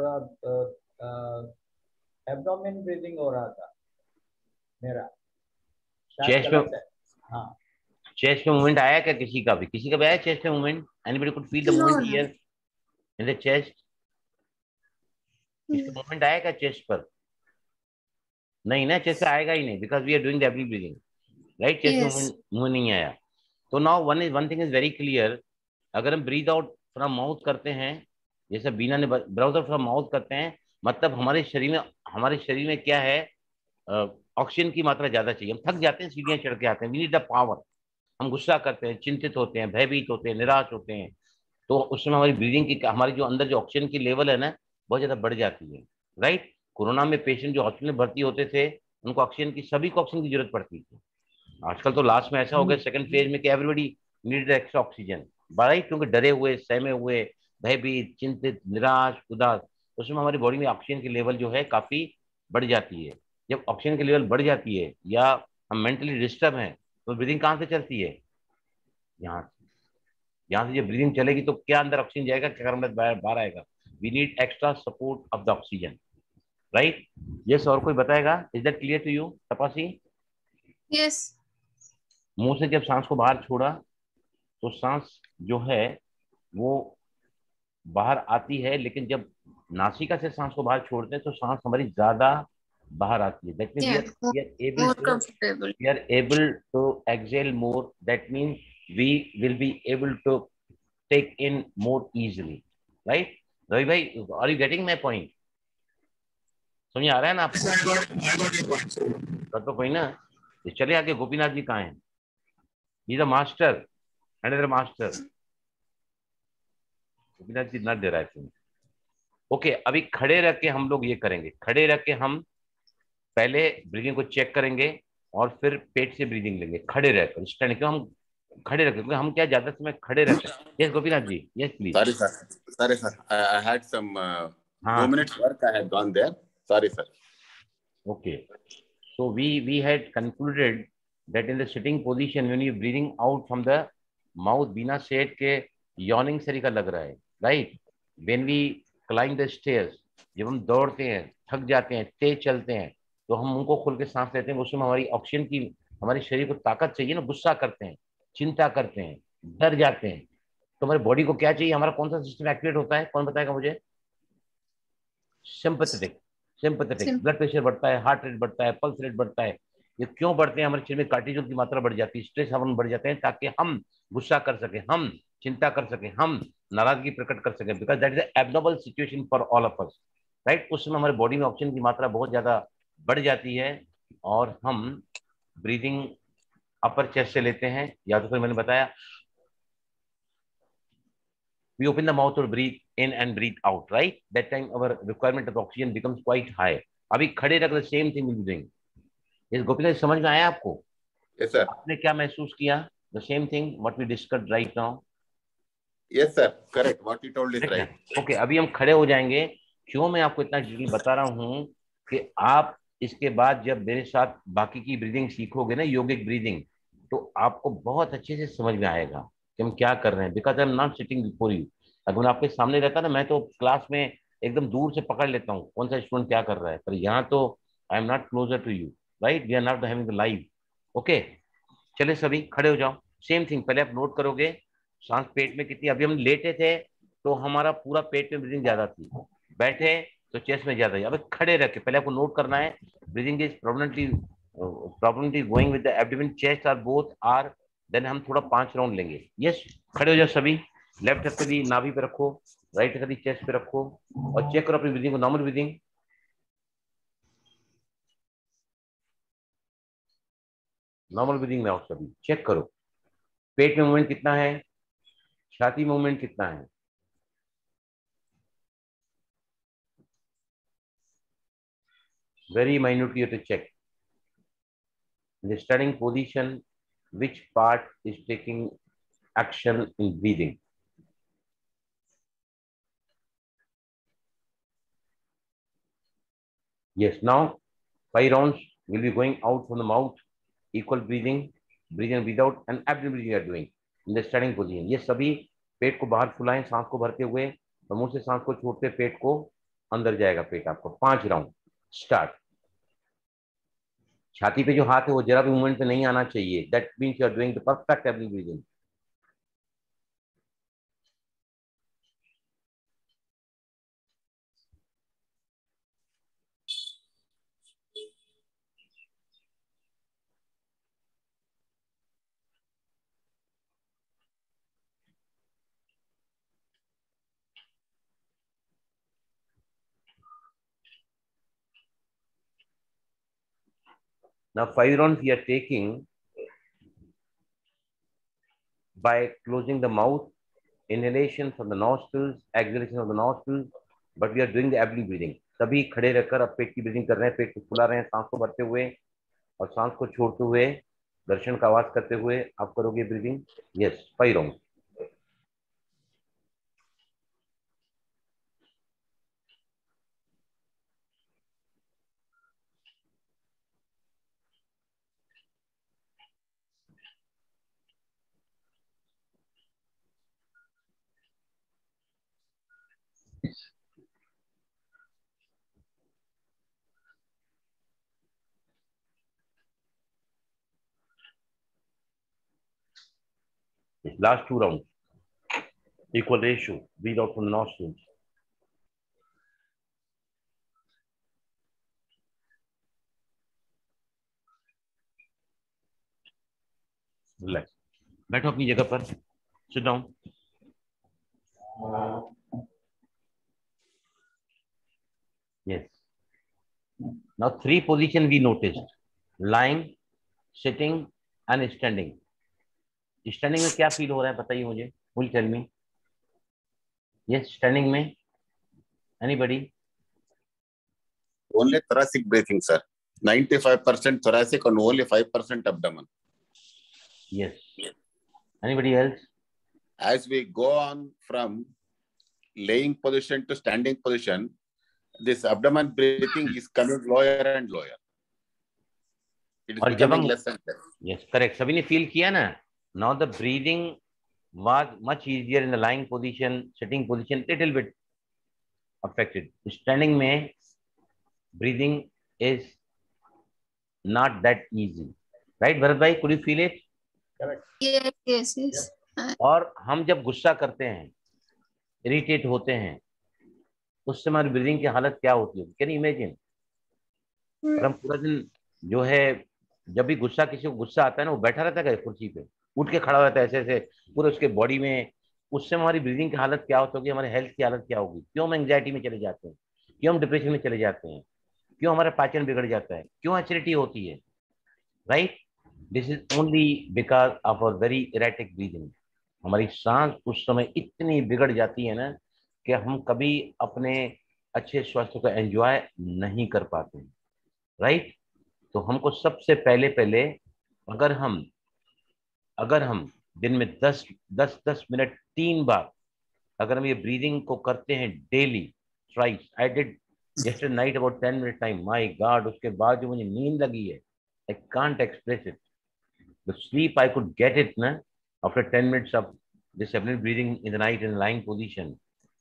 एब्डोमेन ब्रीदिंग हो रहा था मेरा. चेस्ट में. हाँ. चेस्ट में मूवमेंट आया क्या किसी का भी? किसी का भी आया चेस्ट में movement? Anybody could feel the movement here in the chest? किसी का मूवमेंट आया क्या चेस्ट पर? नहीं ना, चेस्ट पे आएगा ही नहीं, because we are doing the abdominal breathing, right? Chest में मूवमेंट नहीं आया. तो now one thing is very clear. अगर हम ब्रीथ आउट फ्रॉम माउथ करते हैं, जैसे बीना ने ब्रीथ आउट फ्रॉम माउथ करते हैं, मतलब हमारे शरीर में क्या है, ऑक्सीजन की मात्रा ज्यादा चाहिए. हम थक जाते हैं, सीढ़ियां चढ़ के आते हैं. We need the power. हम गुस्सा करते हैं, चिंतित होते हैं, भयभीत होते हैं, निराश होते हैं, तो उस समय हमारी ब्रीदिंग की, हमारी जो अंदर जो ऑक्सीजन की लेवल है ना, बहुत ज्यादा बढ़ जाती है. राइट? कोरोना में पेशेंट जो हॉस्पिटल में भर्ती होते थे, उनको ऑक्सीजन की, सभी को ऑक्सीजन की जरूरत पड़ती थी. आजकल तो लास्ट में ऐसा हो गया सेकंड फेज में कि everybody need extra oxygen, right? क्योंकि डरे हुए, सहमे हुए, भयभीत, चिंतित, निराश, उदास, उसमें हमारी बॉडी में ऑक्सीजन की लेवल जो है काफी बढ़ जाती है. जब ऑक्सीजन की लेवल बढ़ जाती है या हम मेंटली डिस्टर्ब हैं तो ब्रीदिंग कहाँ से चलती है? यहाँ से। यहाँ से जब ब्रीदिंग चलेगी तो क्या अंदर ऑक्सीजन जाएगा, क्या कार्बन डाइऑक्साइड बाहर आएगा? We need extra support of the oxygen, right? Yes, और कोई बताएगा? Is that clear to you Tapasi? Yes. मुंह से जब सांस को बाहर छोड़ा तो सांस जो है वो बाहर आती है, लेकिन जब नासिका से सांस को बाहर छोड़ते हैं तो सांस हमारी ज्यादा बाहर आती है। That mean more comfortable. we are able to exhale more. That means we will be able to take in more easily, right? Ravi bhai, are you getting my point? समझ आ रहा है ना आपको? Yes, I got your point, sir. तो कोई ना, ये चले आगे। गोपीनाथ जी कहाँ हैं? He the master, another master. Gopinath ji नॉट दे रहा है। ओके, अभी खड़े रख के हम लोग ये करेंगे। खड़े रख के हम पहले ब्रीदिंग को चेक करेंगे और फिर पेट से ब्रीदिंग लेंगे खड़े रहकर। स्टैंड क्यों हम खड़े रखें? क्योंकि हम क्या ज्यादा समय खड़े रहते हैं। Yes Gopinath ji, yes please. Sorry, sir. I had some 2 minutes work. I had gone there. Sorry, sir. Okay. So we had concluded that in the sitting position when you breathing out from the mouth, बिना सेट के yawning तरीका लग रहा है, right? When we climb the stairs, जब हम दौड़ते हैं, थक जाते हैं, तेज चलते हैं, तो हम मुंह को खोल के सांस लेते हैं। उसमें हमारी ऑक्सीजन की, हमारे शरीर को ताकत चाहिए ना। गुस्सा करते हैं, चिंता करते हैं, डर जाते हैं, तो हमारी बॉडी को क्या चाहिए? हमारा कौन सा सिस्टम एक्टिवेट होता है? कौन बताएगा मुझे? सिंपैथेटिक। सिंपैथेटिक। ब्लड प्रेशर बढ़ता है, हार्ट रेट बढ़ता है, पल्स रेट बढ़ता है। ये क्यों बढ़ते हैं? हमारे शरीर में कार्टिसोल की मात्रा बढ़ जाती है, स्ट्रेस हार्मोन बढ़ जाते हैं, ताकि हम गुस्सा कर सकें, हम चिंता कर सकें, हम नाराजगी प्रकट कर सकें। Because that is abnormal situation for all of us, right? उस समय हमारे बॉडी में ऑक्सीजन की मात्रा बहुत ज्यादा बढ़ जाती है और हम ब्रीदिंग अपर चेस्ट से लेते हैं, या तो फिर मैंने बताया we open the mouth or breathe in and breathe out, right? That time our requirement of oxygen becomes quite high. अभी खड़े रख the same thing will be doing. इस गोपीनाथ समझ में आया आपको? Yes, sir. आपने क्या महसूस किया? The same thing what we discussed right now. Yes, sir. Correct. What you told is right. Okay, अभी हम खड़े हो जाएंगे। क्यों मैं आपको इतना डिटेल बता रहा हूँ कि आप इसके बाद जब मेरे साथ बाकी की ब्रीदिंग सीखोगे ना, योगिक ब्रीदिंग, तो आपको बहुत अच्छे से समझ में आएगा कि हम क्या कर रहे हैं। Because I am not sitting before you. अगर मैं आपके सामने रहता ना, मैं तो क्लास में एकदम दूर से पकड़ लेता हूँ कौन सा स्टूडेंट क्या कर रहा है, पर यहाँ तो I am not closer to you, right? We are not having the live. Okay, चले सभी खड़े हो जाओ। सेम थिंग पहले आप नोट करोगे सांस पेट में कितनी। अभी हम लेटे थे तो हमारा पूरा पेट में ब्रीदिंग ज्यादा थी, बैठे तो चेस्ट में ज्यादा है। अब खड़े रह के पहले आपको नोट करना है breathing is probably going with the abdomen, chest or both or. Then हम थोड़ा 5 राउंड लेंगे। यस, खड़े हो जाओ सभी। लेफ्ट हाथ कभी नाभि पे रखो, राइट कभी चेस्ट पे रखो और चेक करो अपनी ब्रीदिंग को। नॉर्मल ब्रीदिंग, नॉर्मल ब्रीदिंग में आओ सभी। चेक करो पेट में मूवमेंट कितना है, छाती में मूवमेंट कितना है। Very minute you have to check. In the standing position, which part is taking action in breathing? Yes, now 5 rounds will be going out from the mouth, equal breathing, breathe in, breathe out, and abdomen breathing you are doing in the standing position. ये सभी पेट को बाहर फुलाएं सांस को भरते हुए और मुंह से सांस को छोड़ते पेट को अंदर जाएगा पेट आपको। 5 राउंड स्टार्ट। छाती पे जो हाथ है वो जरा भी मूवमेंट पे नहीं आना चाहिए। That means you are doing the perfect abdominal breathing. Now 5 rounds we are taking by closing the mouth, inhalation from the nostrils, exhalation from the nostrils, but we are doing the abdominal breathing. सभी खड़े रहकर अब पेट की ब्रीदिंग कर रहे हैं, पेट को फुला रहे हैं सांस को भरते हुए और सांस को छोड़ते हुए दर्शन का आवाज करते हुए आप करोगे breathing. Yes, 5 round. Last 2 rounds. Equal ratio. Breathe out from the nostrils. Relax. बैठो अपनी जगह पर. Sit down. Yes. Now 3 positions we noticed: lying, sitting, and standing. Standing में क्या फील हो रहा है बताइए मुझे. Will tell me. Yes, standing में. Anybody? Only thoracic breathing, sir. 95% thoracic and only 5% abdomen. Yes. Anybody else? As we go on from laying position to standing position, this abdomen breathing is coming lower and lower. It is becoming less and less. Yes, correct. सभी ने feel किया ना? Now the breathing was much easier in the lying position, sitting position, little bit affected. Standing में breathing is not that easy, right? Bharat भाई, could you feel it? Correct. Yes, yes. और हम जब गुस्सा करते हैं, इरिटेट होते हैं, उस समय हमारी ब्रीदिंग की हालत क्या होती है? Can you imagine? हम पूरा दिन जो है, जब भी गुस्सा किसी को गुस्सा आता है ना, वो बैठा रहता है कुर्सी पे, उठ के खड़ा रहता है ऐसे ऐसे पूरे उसके बॉडी में. उससे हमारी ब्रीदिंग की हालत क्या होगी, हमारे हेल्थ की हालत क्या होगी? क्यों हम एंग्जाइटी में चले जाते हैं? क्यों हम डिप्रेशन में चले जाते हैं? क्यों हमारा पाचन बिगड़ जाता है? क्यों एसिडिटी होती है? Right? This is only because of a very erratic breathing. हमारी सांस उस समय इतनी बिगड़ जाती है ना कि हम कभी अपने अच्छे स्वास्थ्य को एंजॉय नहीं कर पाते हैं. राइट? तो हमको सबसे पहले अगर हम दिन में 10 मिनट 3 बार अगर हम ये ब्रीदिंग को करते हैं daily, thrice. I did yesterday night about 10 minute time. My god, उसके बाद जो मुझे नींद लगी है, I can't express it. The sleep I could get it ना after 10 minutes of this abdominal breathing in the night in lying position.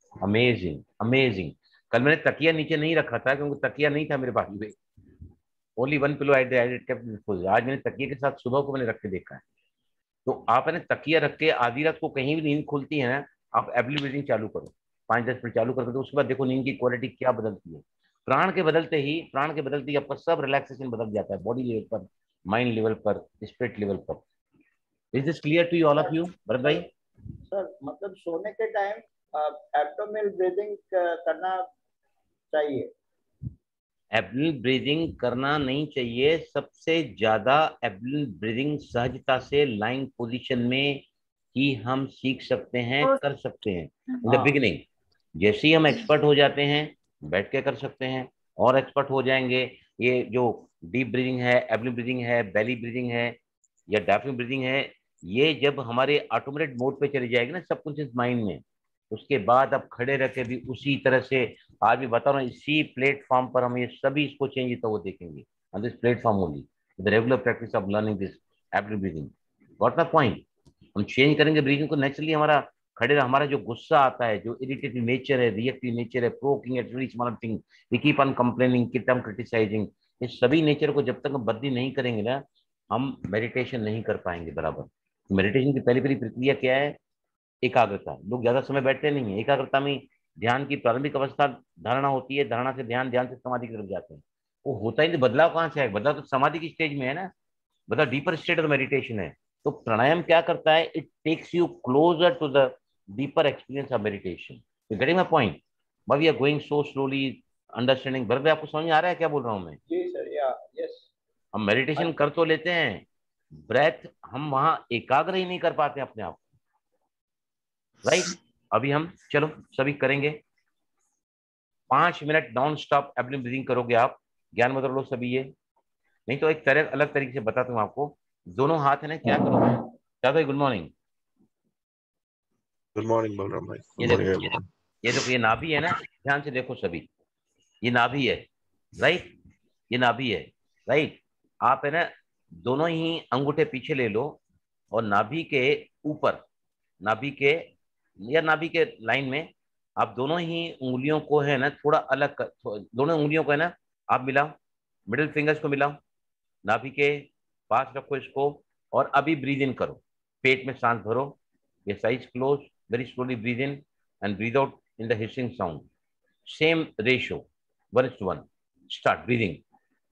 Amazing. कल मैंने तकिया नीचे नहीं रखा था क्योंकि तकिया नहीं था मेरे पास में. Only one pillow I kept full. आज मैंने तकिए के साथ सुबह को मैंने रख के देखा है. तो आप है ना तकिया रख के आधी रात को कहीं भी नींद खुलती है ना, आप abdominal breathing चालू करो, 5-10 मिनट चालू करके, तो उसके बाद देखो नींद की क्वालिटी क्या बदलती है. प्राण के बदलते ही आपका सब रिलैक्सेशन बदल जाता है, बॉडी लेवल पर, माइंड लेवल पर, स्पिरिट लेवल पर. Is this clear to you, all of you, Bharat भाई? सर मतलब सोने के टाइम एब्डोमिनल ब्रीदिंग करना चाहिए? एब्डोमिनल ब्रीदिंग करना नहीं चाहिए. सबसे ज्यादा एब्डोमिनल ब्रीदिंग सहजता से लाइंग पोजीशन में ही हम सीख सकते हैं, कर सकते हैं. इन द बिगिनिंग जैसे ही हम एक्सपर्ट हो जाते हैं, बैठ के कर सकते हैं और एक्सपर्ट हो जाएंगे. ये जो डीप ब्रीदिंग है, एब्डोमिनल ब्रीदिंग है, बेली ब्रीदिंग है या डायफ्राम ब्रीदिंग है, ये जब हमारे ऑटोमेटेड मोड पे चली जाएगी ना सबकॉन्शियस माइंड में, उसके बाद आप खड़े रह के भी उसी तरह से, आज भी बता रहा हूँ, इसी प्लेटफॉर्म पर हम ये सभी इसको चेंज होता हुआ देखेंगे. On this platform only, the regular practice of learning this abdominal breathing. What the point? हम चेंज करेंगे ब्रीदिंग को. नेचुरली हमारा हमारा जो गुस्सा आता है, जो इरिटेटिव नेचर है, रिएक्टिव नेचर है, provoking at very small thing, we keep on complaining, keep on criticising, इस सभी नेचर को जब तक हम बदली नहीं करेंगे ना, हम मेडिटेशन नहीं कर पाएंगे बराबर. मेडिटेशन की पहली प्रक्रिया क्या है? एकाग्रता. लोग ज्यादा समय बैठते नहीं है. एकाग्रता में ध्यान की प्रारंभिक अवस्था धारणा होती है, धारणा से ध्यान, ध्यान से समाधि की तरफ जाते हैं. वो होता ही नहीं. बदलाव कहाँ से आए? बदलाव तो समाधि की स्टेज में है ना. बदलाव डीपर स्टेट ऑफ मेडिटेशन है. तो प्राणायाम क्या करता है? It takes you closer to the deeper experience of meditation. You getting my point? But we are going so slowly understanding. Bharat भाई, आपको समझ में आ रहा है क्या बोल रहा हूँ मैं? जी सर. या यस. हम मेडिटेशन कर तो लेते हैं, ब्रेथ हम वहां एकाग्र ही नहीं कर पाते अपने आप. राइट? अभी हम चलो सभी करेंगे 5 minute non stop abdominal breathing करोगे आप. ज्ञान मतलब लोग सभी ये नहीं तो एक तरह अलग तरीके से बताता हूँ आपको. दोनों हाथ है ना, क्या करोगे? क्या करोगे? Good morning. Good morning Balram भाई. ये देखो ये नाभि है ना, ध्यान से देखो सभी, ये नाभि है. राइट? ये नाभि है. राइट? आप है ना दोनों ही अंगूठे पीछे ले लो और नाभि के ऊपर, नाभि के लाइन में आप दोनों ही उंगलियों को है ना थोड़ा अलग कर, दोनों उंगलियों को है ना आप मिलाओ, मिडिल फिंगर्स को मिलाओ, नाभि के पास रखो इसको और अभी ब्रीद इन करो. पेट में सांस भरो Yes, eyes closed. Very slowly breathe in and breathe out in the hissing sound. Same ratio, 1:1. Start breathing.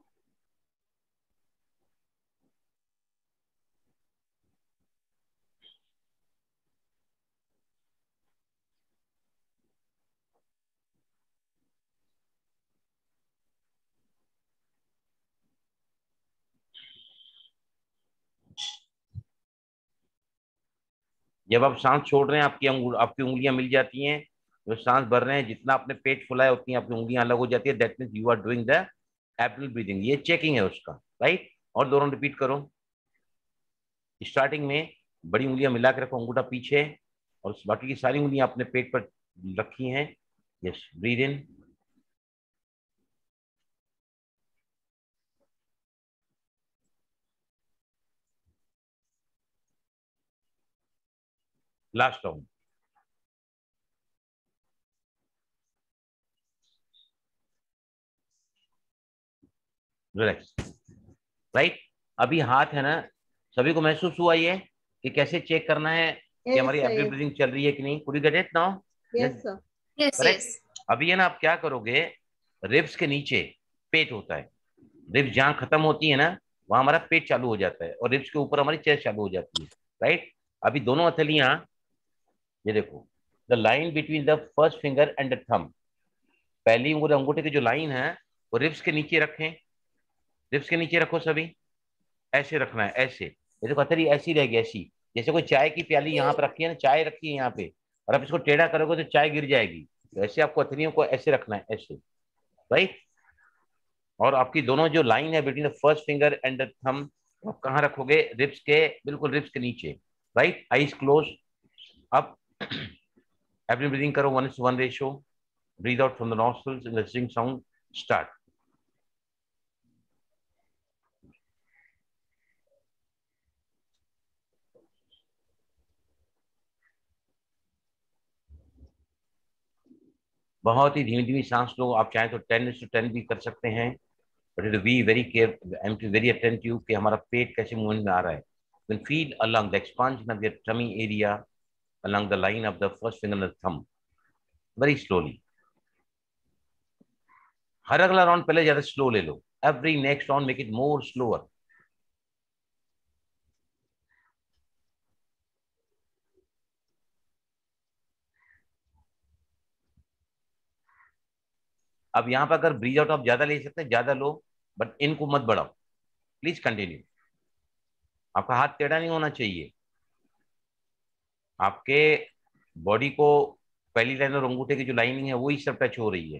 जब आप सांस छोड़ रहे हैं, आपकी उंगलियां मिल जाती हैं, जो सांस भर रहे हैं, जितना आपने पेट फुला है उतनी आपकी उंगलियां अलग हो जाती है। That means you are doing the abdominal breathing. ये चेकिंग है उसका, राइट। और दोनों रिपीट करो। स्टार्टिंग में बड़ी उंगलियां मिला के रखो, अंगूठा पीछे, और बाकी की सारी उंगलियां अपने पेट पर रखी हैं। Yes, breathe in. Last round. Relax, right. अभी हाथ है ना, सभी को महसूस हुआ ये कि कैसे चेक करना है कि हमारी एब्डोमिनल ब्रीदिंग चल रही है कि नहीं? Could you get it now? Yes sir. Yes correct. Yes. अभी है ना, आप क्या करोगे, रिब्स के नीचे पेट होता है। रिब्स जहां खत्म होती है ना, वहां हमारा पेट चालू हो जाता है, और रिब्स के ऊपर हमारी चेस्ट चालू हो जाती है, राइट। अभी दोनों हथेलियां, ये देखो, the line between the first finger and the thumb, पहली उंगली अंगूठे की जो लाइन है वो रिब्स के नीचे रखें। रिब्स के नीचे रखो सभी, ऐसे रखना है, ऐसे। ये देखो हथेली ऐसी रहेगी, ऐसी, जैसे कोई चाय की प्याली यहाँ पे रखी है ना, चाय रखी है यहाँ पे, और आप इसको टेढ़ा करोगे तो चाय गिर जाएगी। तो ऐसे आपको हथेलियों को ऐसे रखना है, ऐसे, राइट। और आपकी दोनों जो लाइन है between the first finger and the thumb, आप कहाँ रखोगे? रिब्स के बिल्कुल रिब्स के नीचे, राइट। Eyes close. अब एब्डोमिनल ब्रीदिंग करो, 1:1 ratio. Breathe out from the nostrils in the hissing sound. Start. बहुत ही धीमी धीमी सांस लो। आप चाहें तो 10:10 भी कर सकते हैं, but it be very care, am to very attentive कि हमारा पेट कैसे मूवमेंट में आ रहा है। Then feel along the expansion of your tummy area along the line of the first finger and the thumb, very slowly. हर अगला राउंड पहले ज्यादा स्लो ले लो। Every next round make it more slower. अब यहाँ पर अगर ब्रीज आउट आप ज्यादा ले सकते हैं, ज्यादा लो, बट इनको मत बढ़ाओ। Please continue. आपका हाथ टेढ़ा नहीं होना चाहिए। आपके बॉडी को पहली लाइन और अंगूठे की जो लाइनिंग है वही सब टच हो रही है।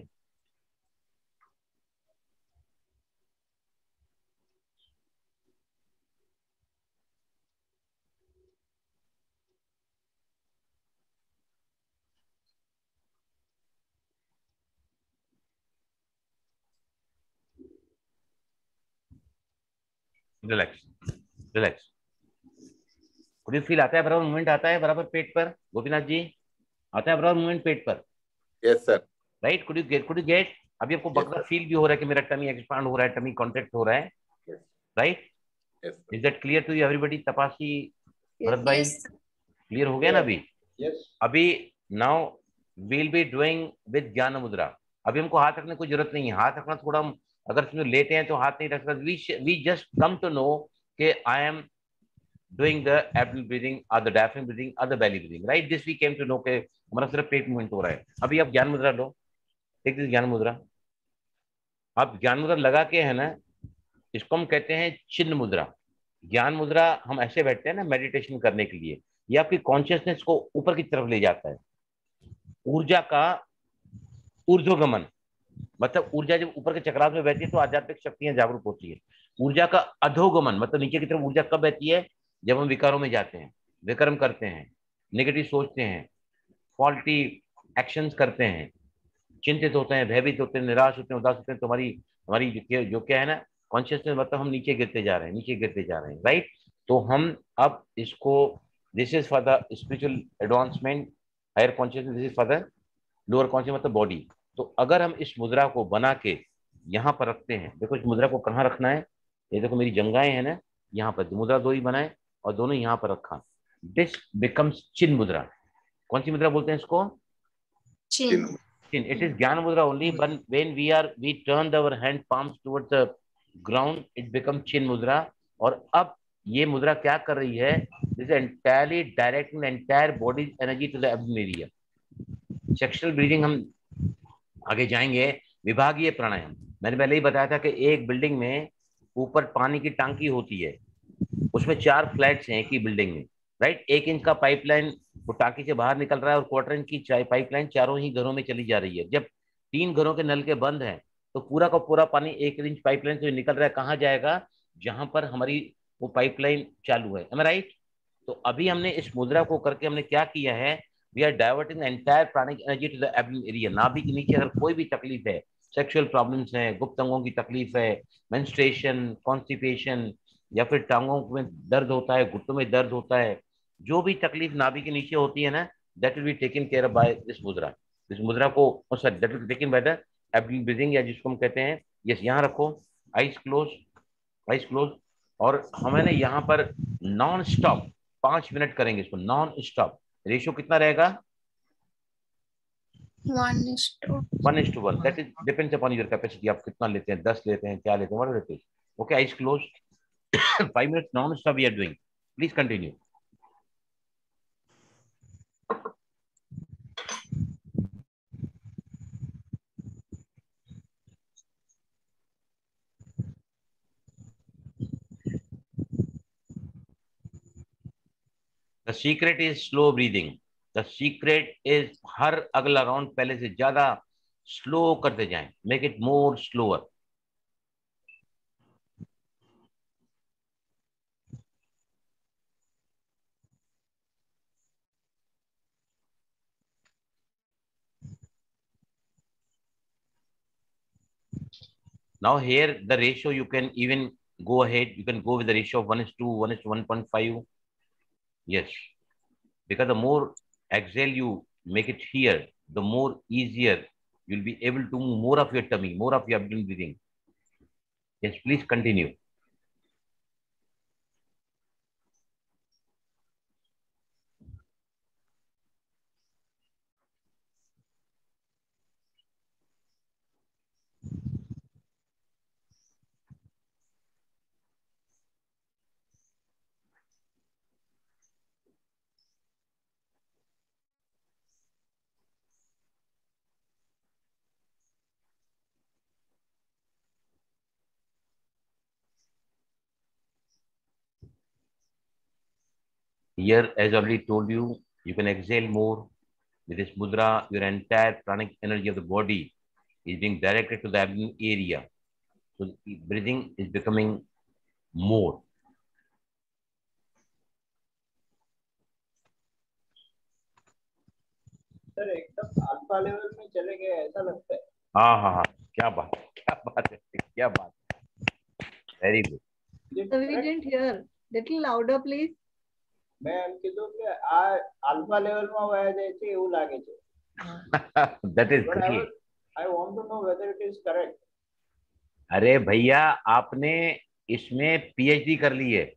Relax, relax. कुछ फील आता है, बराबर मूवमेंट आता है बराबर पेट पर? गोपीनाथ जी, आता है बराबर मूवमेंट पेट पर? Yes sir. Right. Could you get अभी आपको बकरा फील भी हो रहा है कि मेरा टमी एक्सपांड हो रहा है, टमी कॉन्ट्रैक्ट हो रहा है, right? Is that clear to everybody? Tapasi, Bharat भाई, क्लियर हो गया ना अभी? अभी now will be doing with gyan mudra. अभी हमको हाथ रखने की कोई जरूरत नहीं है। हाथ रखना थोड़ा, हम अगर इसमें लेटे हैं तो हाथ नहीं रख सकते। We just come to know कि I am doing the abdominal breathing or the diaphragm breathing or the belly breathing, right? This we came to know कि हमारा सिर्फ पेट मूवमेंट हो रहा है। अभी आप ज्ञान मुद्रा लो, टेक दिस ज्ञान मुद्रा। आप ज्ञान मुद्रा लगा के, है ना, इसको हम कहते हैं चिन्ह मुद्रा। ज्ञान मुद्रा हम ऐसे बैठते हैं ना मेडिटेशन करने के लिए, ये आपकी कॉन्शियसनेस को ऊपर की तरफ ले जाता है। ऊर्जा का ऊर्ध्वगमन, मतलब ऊर्जा जब ऊपर के चक्रास में बहती है तो आध्यात्मिक शक्तियां जागरूक होती है। ऊर्जा का अधोगमन, मतलब नीचे की तरफ ऊर्जा कब बहती है? जब हम विकारों में जाते हैं, विक्रम करते हैं, नेगेटिव सोचते हैं, फॉल्टी एक्शंस करते हैं, चिंतित होते हैं, भयभीत होते हैं, निराश होते हैं, उदास होते हैं, तो हमारी हमारी जो क्या है ना, कॉन्शियसनेस, मतलब हम नीचे गिरते जा रहे हैं, नीचे गिरते जा रहे हैं, राइट? तो हम अब इसको, this is for the spiritual advancement, higher consciousness, this is for the lower conscious, मतलब बॉडी। तो अगर हम इस मुद्रा को बना के यहाँ पर रखते हैं, देखो इस मुद्रा को कहाँ रखना है, ये देखो मेरी जंगाएं हैं ना, यहाँ पर मुद्रा दो ही बनाए और दोनों यहाँ पर रखा, दिस बिकम्स चिन मुद्रा. कौन सी मुद्रा बोलते हैं इसको? चिन. Chin. It is Jnana Mudra only, but when we turn our hand palms towards the ground, it becomes Chin Mudra. और अब ये मुद्रा क्या कर रही है? This is entirely directing the entire body's energy to the abdomen area. Sectional breathing हम आगे जाएंगे. विभागीय प्राणायाम मैंने पहले ही बताया था कि एक बिल्डिंग में ऊपर पानी की टांकी होती है, उसमें 4 फ्लैट्स हैं एक ही बिल्डिंग में, राइट. 1 इंच का पाइपलाइन वो टांकी से बाहर निकल रहा है और 1/4 इंच की पाइपलाइन चारों ही घरों में चली जा रही है. जब 3 घरों के नल के बंद हैं तो पूरा का पूरा पानी 1 इंच पाइपलाइन से निकल रहा है. कहाँ जाएगा? जहां पर हमारी वो पाइपलाइन चालू है. Am I right? तो अभी हमने इस मुद्रा को करके हमने क्या किया है? We are diverting the entire pranic energy to the abdomen area. नाभि के नीचे अगर कोई भी तकलीफ है, सेक्सुअल प्रॉब्लम्स है, गुप्त अंगों की तकलीफ है, मेंस्ट्रुएशन, कॉन्स्टिपेशन, या फिर टांगों में दर्द होता है, घुटनों में दर्द होता है, जो भी तकलीफ नाभि के नीचे होती है ना, that will be taken care of by this mudra. इस मुद्रा को that will be taken by the abdomen breathing, या जिसको हम कहते हैं, यस, यहाँ रखो, आइज क्लोज, आइज क्लोज. और हमें यहाँ पर नॉन स्टॉप 5 मिनट करेंगे इसको, नॉन स्टॉप. रेशियो कितना रहेगा? 1:1. That is depends upon your capacity. आप कितना लेते हैं, 10 लेते हैं, क्या लेते हैं, whatever it is. Okay, eyes close. 5 minutes non-stop we are doing. Please continue. The secret is slow breathing. The secret is हर अगला राउंड पहले से ज्यादा स्लो करते जाएं. Make it more slower. Now here the ratio you can even go ahead. You can go with the ratio of 1:2, 1:1.5. Yes, because the more exhale you make it here, the more easier you'll be able to move more of your tummy, more of your abdomen breathing. Yes, please continue. Here, as already told you, you can exhale more. With this mudra, your entire pranic energy of the body is being directed to the abdomen area. So breathing is becoming more. Sir एकदम अल्फा लेवल में चले गए ऐसा लगता है. हाँ, क्या बात है, क्या बात. Very good. So we didn't hear. Little louder, please. मैं એમ કીધું કે આ આલ્ફા લેવલમાં વયા જાય છે એવું લાગે છે. That is But great. I want to know whether it is correct. अरे भैया, आपने इसमें पीएचडी कर ली है,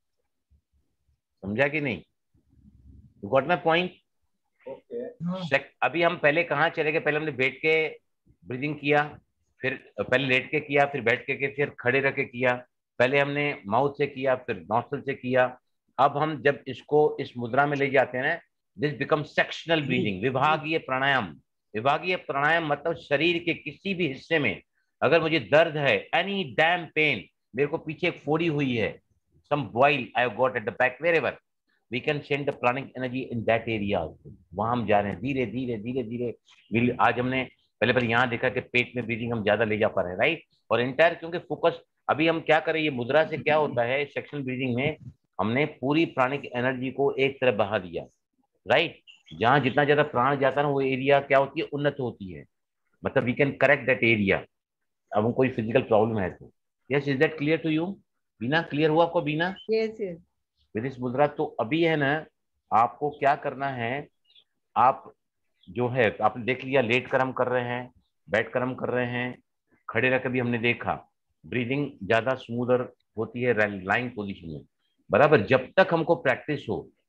समझा कि नहीं? You got my point? Okay. अभी हम पहले कहाँ चले गए? पहले हमने बैठ के ब्रीदिंग किया, फिर पहले लेट के किया, फिर बैठ के फिर खड़े रख के किया. पहले हमने माउथ से किया, फिर नॉस्ट्रल से किया. अब हम जब इसको इस मुद्रा में ले जाते हैं, दिस बिकम सेक्शनल ब्रीदिंग, विभागीय प्राणायाम. विभागीय प्राणायाम मतलब शरीर के किसी भी हिस्से में अगर मुझे दर्द है, एनी डैम पेन, मेरे को पीछे एक फोड़ी हुई है, some boil I have got at the back, wherever, we can send the pranic energy in that area. वहां हम जा रहे हैं धीरे धीरे धीरे धीरे. आज हमने पहले यहाँ देखा कि पेट में ब्रीदिंग हम ज्यादा ले जा पा रहे हैं, राइट. और एंटायर क्योंकि फोकस अभी हम क्या करें, ये मुद्रा से क्या होता है, सेक्शनल ब्रीदिंग में हमने पूरी प्राणिक एनर्जी को एक तरफ बहा दिया, राइट. जहां जितना ज्यादा प्राण जाता है ना, वो एरिया क्या होती है, उन्नत होती है. मतलब we can correct that area. अब हम कोई फिजिकल प्रॉब्लम है तो. Yes, is that clear to you? Beena, clear हुआ आपको बीना? Yes, yes. विद इस मुद्रा. तो अभी है ना, आपको क्या करना है, आप जो है आपने देख लिया, लेट कर हम कर रहे हैं, बैठ कर हम कर रहे हैं, खड़े रहकर भी हमने देखा. ब्रीदिंग ज्यादा स्मूदर होती है लाइंग पोजीशन में, बराबर. जब तक हमको प्रैक्टिस हो,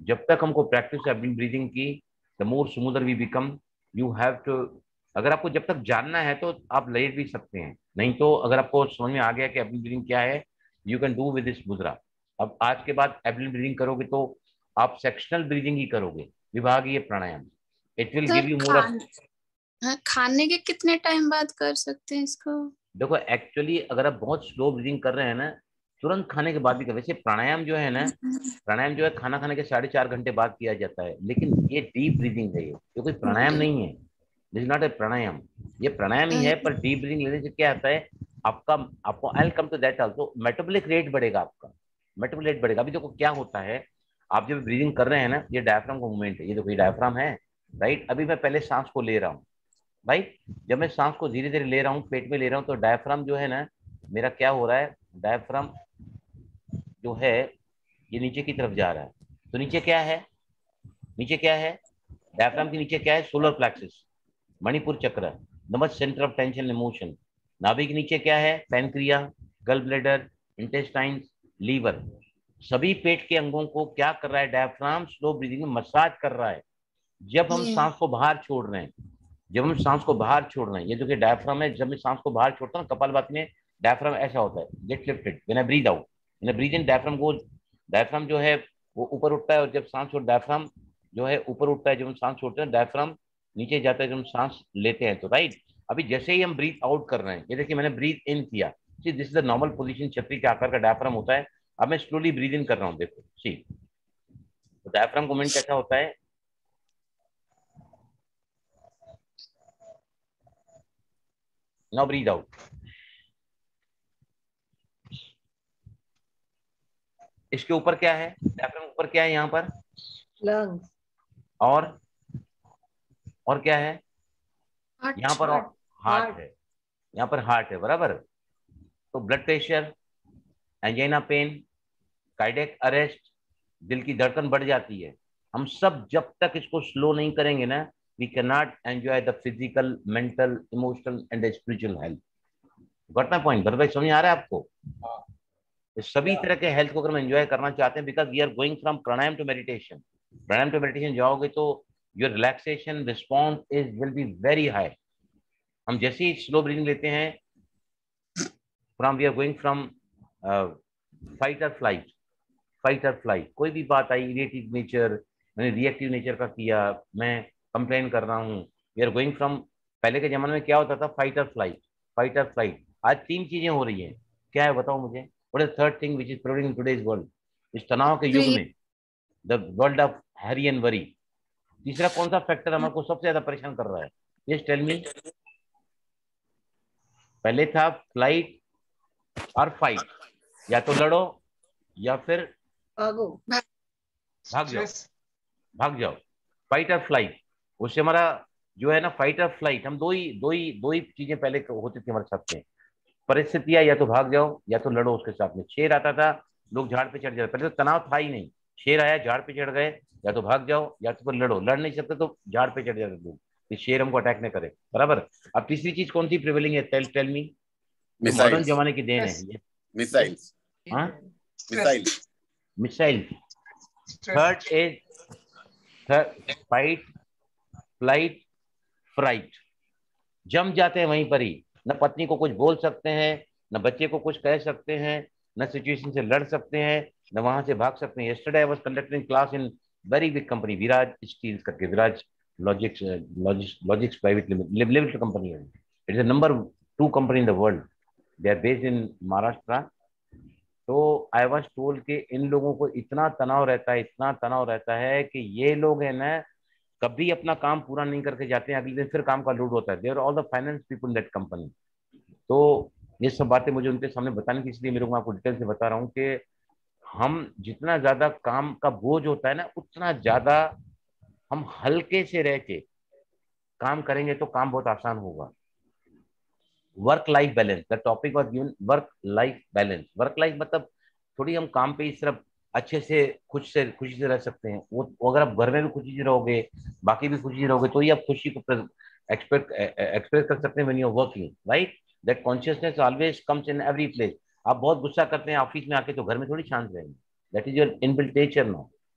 जब तक हमको प्रैक्टिस एब्डोमेन ब्रीदिंग की, the more smoother we become. You have to, अगर आपको जब तक जानना है तो आप लेट भी सकते हैं, नहीं तो अगर आपको समझ में आ गया कि एब्डोमेन ब्रीदिंग क्या है, you can do with this mudra. अब आज के बाद एब्डोमेन ब्रीदिंग करोगे तो आप सेक्शनल ब्रीदिंग ही करोगे, विभागीय pranayama. It will give you more of. खाने के कितने टाइम बाद कर सकते हैं इसको? देखो एक्चुअली अगर आप बहुत स्लो ब्रीदिंग कर रहे हैं ना, तुरंत खाने के बाद भी कर। वैसे प्राणायाम जो है ना, प्राणायाम जो है खाना खाने के 4.5 घंटे बाद किया जाता है, लेकिन ये डीप ब्रीदिंग है, ये कोई प्राणायाम नहीं है। This is not a pranayama, ये प्राणायाम ही है, पर डीप ब्रीदिंग लेने से क्या आता है आपका, आपको I will come to that also, metabolic rate बढ़ेगा आपका, मेटाबॉलिक रेट बढ़ेगा। अभी देखो क्या होता है, आप जब ब्रीदिंग कर रहे हैं ना, ये डायफ्राम का मूवमेंट है, ये देखो ये डायफ्राम है, राइट। अभी मैं पहले सांस को ले रहा हूँ, राइट। जब मैं सांस को धीरे धीरे ले रहा हूँ, पेट में ले रहा हूँ, तो डायफ्राम जो है ना मेरा क्या हो रहा है, डायफ्राम जो है ये नीचे की तरफ जा रहा है। तो नीचे क्या है, नीचे क्या है, डायफ्राम के नीचे क्या है, सोलर प्लेक्सस, मणिपुर चक्र, नमक सेंटर ऑफ टेंशन इमोशन। नाभि के नीचे क्या है, पैनक्रिया, गल ब्लैडर, इंटेस्टाइन्स, लीवर। सभी पेट के अंगों को क्या कर रहा है, डायफ्राम स्लो ब्रीदिंग में मसाज कर रहा है। जब हम सांस को बाहर छोड़ रहे हैं, जब हम सांस को बाहर छोड़ रहे हैं, ये जो कि डायफ्राम है, जब मैं सांस को बाहर छोड़ता हूँ कपालभाति में, डायफ्राम ऐसा होता है, get lifted when I breathe out, when I breathe in diaphragm goes, diaphragm जो है वो ऊपर उठता है, और जब सांस छोड़ डायफ्राम जो है ऊपर उठता है, जब हम सांस छोड़ते हैं डायफ्राम नीचे जाता है जब हम सांस लेते हैं, तो राइट। अभी जैसे ही हम ब्रीथ आउट कर रहे हैं, ये देखिए मैंने ब्रीथ इन किया, see this is the normal position, छतरी के आकार का डायफ्राम होता है। अब मैं स्लोली ब्रीथ इन कर रहा हूँ, देखो सी, तो डायफ्राम का मूवमेंट कैसा होता है, नाउ ब्रीथ आउट। इसके ऊपर क्या है, डायफ्राम ऊपर क्या है, यहाँ पर लंग्स, और क्या है, यहाँ पर हार्ट है, यहाँ पर हार्ट है, बराबर। तो blood pressure, angina pain, cardiac arrest, दिल की धड़कन बढ़ जाती है। हम सब जब तक इसको स्लो नहीं करेंगे ना, we can not enjoy the physical, mental, emotional and spiritual health. Got my point Bharat भाई, समझ आ रहा है आपको? सभी तरह के हेल्थ को अगर हम एंजॉय करना चाहते हैं, because we are going from pranayama to meditation, pranayama to meditation जाओगे तो your relaxation response is will be very high. हम जैसे ही स्लो ब्रीदिंग लेते हैं, from we are going from fight और फ्लाइट, फाइट और फ्लाइट, कोई भी बात आई, इरिटेटिव नेचर, मैंने रिएक्टिव नेचर का किया, मैं कंप्लेन कर रहा हूँ, वी आर गोइंग फ्रॉम, पहले के जमाने में क्या होता था, फाइट और फ्लाइट, फाइट और फ्लाइट। आज 3 चीजें हो रही है, क्या है बताओ मुझे, what is third thing which is prevailing in today's world, इस तनाव के युग में, the world of hurry and worry. तीसरा कौन सा फैक्टर हमको सबसे ज्यादा परेशान कर रहा है, जस्ट टेल मी। पहले था फ्लाइट और फाइट, या तो लड़ो या फिर भागो, भाग जाओ, भाग जाओ, फाइट और फ्लाइट। उससे हमारा जो है ना, फाइट और फ्लाइट, हम दो ही चीजें पहले होती थी हमारे साथ में, परिस्थितियां, या तो भाग जाओ या तो लड़ो उसके साथ में। शेर आता था, लोग झाड़ पे चढ़ जाते, पहले तो तनाव था ही नहीं, शेर आया झाड़ पे चढ़ गए, या तो भाग जाओ या तो फिर लड़ो, लड़ नहीं सकते तो झाड़ पे चढ़ जाते लोग कि शेर हमको अटैक न करे, बराबर। अब तीसरी चीज कौन सी प्रिवेलिंग है, टेल मी। मॉडर्न जमाने की देन है ये, मिसाइल्स, हाँ missiles, missile. Third is fight, flight, fright. जम जाते हैं वहीं पर ही, न पत्नी को कुछ बोल सकते हैं, न बच्चे को कुछ कह सकते हैं, न सिचुएशन से लड़ सकते हैं, न वहां से भाग सकते हैं। Yesterday I was conducting class in very big company, Viraj steels करके, Viraj logics private limited company है, it is the number 2 company in the world, they are based in Maharashtra. तो आई वाज टोल्ड कि इन लोगों को इतना तनाव रहता है, इतना तनाव रहता है कि ये लोग है ना, कभी अपना काम पूरा नहीं करके जाते हैं, अगले दिन फिर काम का लोड होता है। There all the finance people in that company. तो ये सब बातें मुझे उनके सामने बताने की, इसलिए मेरे को आपको डिटेल से बता रहा हूँ कि हम जितना ज्यादा काम का बोझ होता है ना, उतना ज्यादा हम हल्के से रह के काम करेंगे तो काम बहुत आसान होगा। Work life balance, the topic was given, work life balance. Work life मतलब थोड़ी हम काम पे ही सिर्फ अच्छे से खुशी से रह सकते हैं, वो अगर आप घर में भी खुशी से रहोगे, बाकी भी खुशी से रहोगे, तो ही आप खुशी को एक्सप्रेस कर सकते हैं when you are working, right. That consciousness always comes in every place. आप बहुत गुस्सा करते हैं ऑफिस में आके, तो घर में थोड़ी शांत रहेंगे, that is your inbuilt nature now,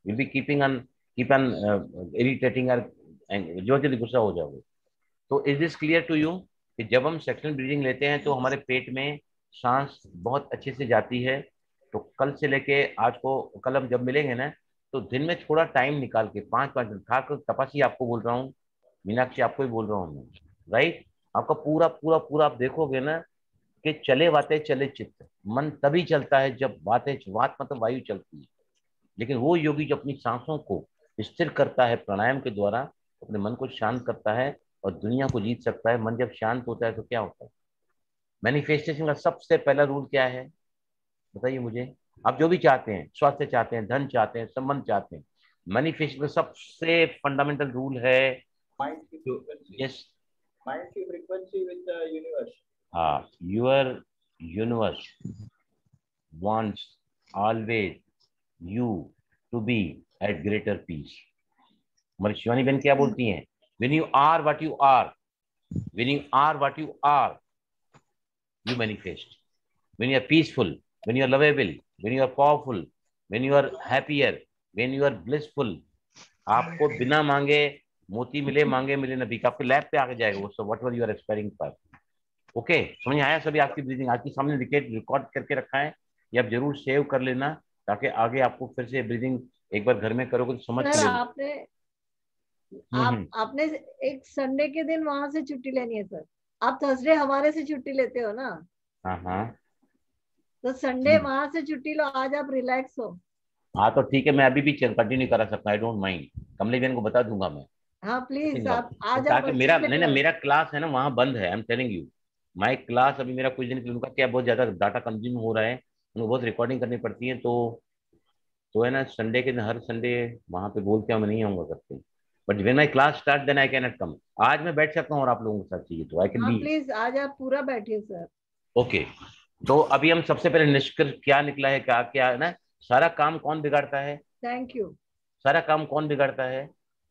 will be keep on irritating और जो जल्दी गुस्सा हो जाओगे। तो is this clear to you कि जब हम सेक्शनल ब्रीदिंग लेते हैं तो हमारे पेट में सांस बहुत अच्छे से जाती है। तो कल से लेके आज को, कल हम जब मिलेंगे ना, तो दिन में थोड़ा टाइम निकाल के 5-5 मिनट, खाकर तपस्वी आपको बोल रहा हूँ, मीनाक्षी आपको ही बोल रहा हूँ मैं, राइट। आपका पूरा पूरा पूरा आप देखोगे ना कि चले वाते चले चित्त, मन तभी चलता है जब वाते, वात मतलब वायु चलती है। लेकिन वो योगी जो अपनी सांसों को स्थिर करता है प्राणायाम के द्वारा, अपने मन को शांत करता है और दुनिया को जीत सकता है। मन जब शांत होता है तो क्या होता है? मैनिफेस्टेशन का सबसे पहला रूल क्या है बताइए मुझे। आप जो भी चाहते हैं, स्वास्थ्य चाहते हैं, धन चाहते हैं, संबंध चाहते हैं, मैनिफेस्टेशन का सबसे फंडामेंटल रूल है Mind की frequency. यस, Mind की frequency with the universe. हाँ, your universe wants always you to be at greater peace। हमारी शिवानी बहन क्या बोलती हैं? when you are what you are, when you are what you are, you manifest। when you are peaceful, when you are lovable, when you are powerful, when you are happier, when you are blissful, आपको बिना मांगे मोती मिले, मांगे मिले नबी का, आपके लैब पे आके जाएगा वो सब, whatever you are expiring for. Okay, समझ आया सभी? आपकी ब्रीदिंग आपके सामने रिकॉर्ड करके रखा है, ये आप जरूर सेव कर लेना, ताकि आगे आपको फिर से ब्रीदिंग एक बार घर में करोगे तो समझ सर के आपने एक संडे के दिन वहां से छुट्टी लेनी है सर। आप थर्सडे हमारे से छुट्टी लेते हो ना, हाँ तो संडे वहां से छुट्टी लो, आज आप रिलैक्स हो। हाँ, तो ठीक है, मैं अभी भी कंटिन्यू करा सकता हूँ, आई डोंट माइंड। कमली बहन को बता दूंगा मैं। हाँ प्लीज, आप आज आप ताकि अच्छे मेरा से नहीं ना, करो। मेरा क्लास है ना वहाँ बंद है, I am telling you. My class अभी मेरा कुछ दिन के लिए, उनका क्या बहुत ज्यादा डाटा कंज्यूम हो रहा है, उनको बहुत रिकॉर्डिंग करनी पड़ती है, तो है ना, संडे के दिन हर संडे वहां पे बोलते हैं मैं नहीं आऊंगा करते। But when my class start then I can not come. आज मैं बैठ सकता हूँ और आप लोगों के साथ चाहिए तो आई कैन हाँ बी। प्लीज, आज आप पूरा बैठिए सर। ओके, तो अभी हम सबसे पहले निष्कर्ष क्या निकला है, क्या क्या है ना, सारा काम कौन बिगाड़ता है? Thank you. सारा काम कौन बिगाड़ता है?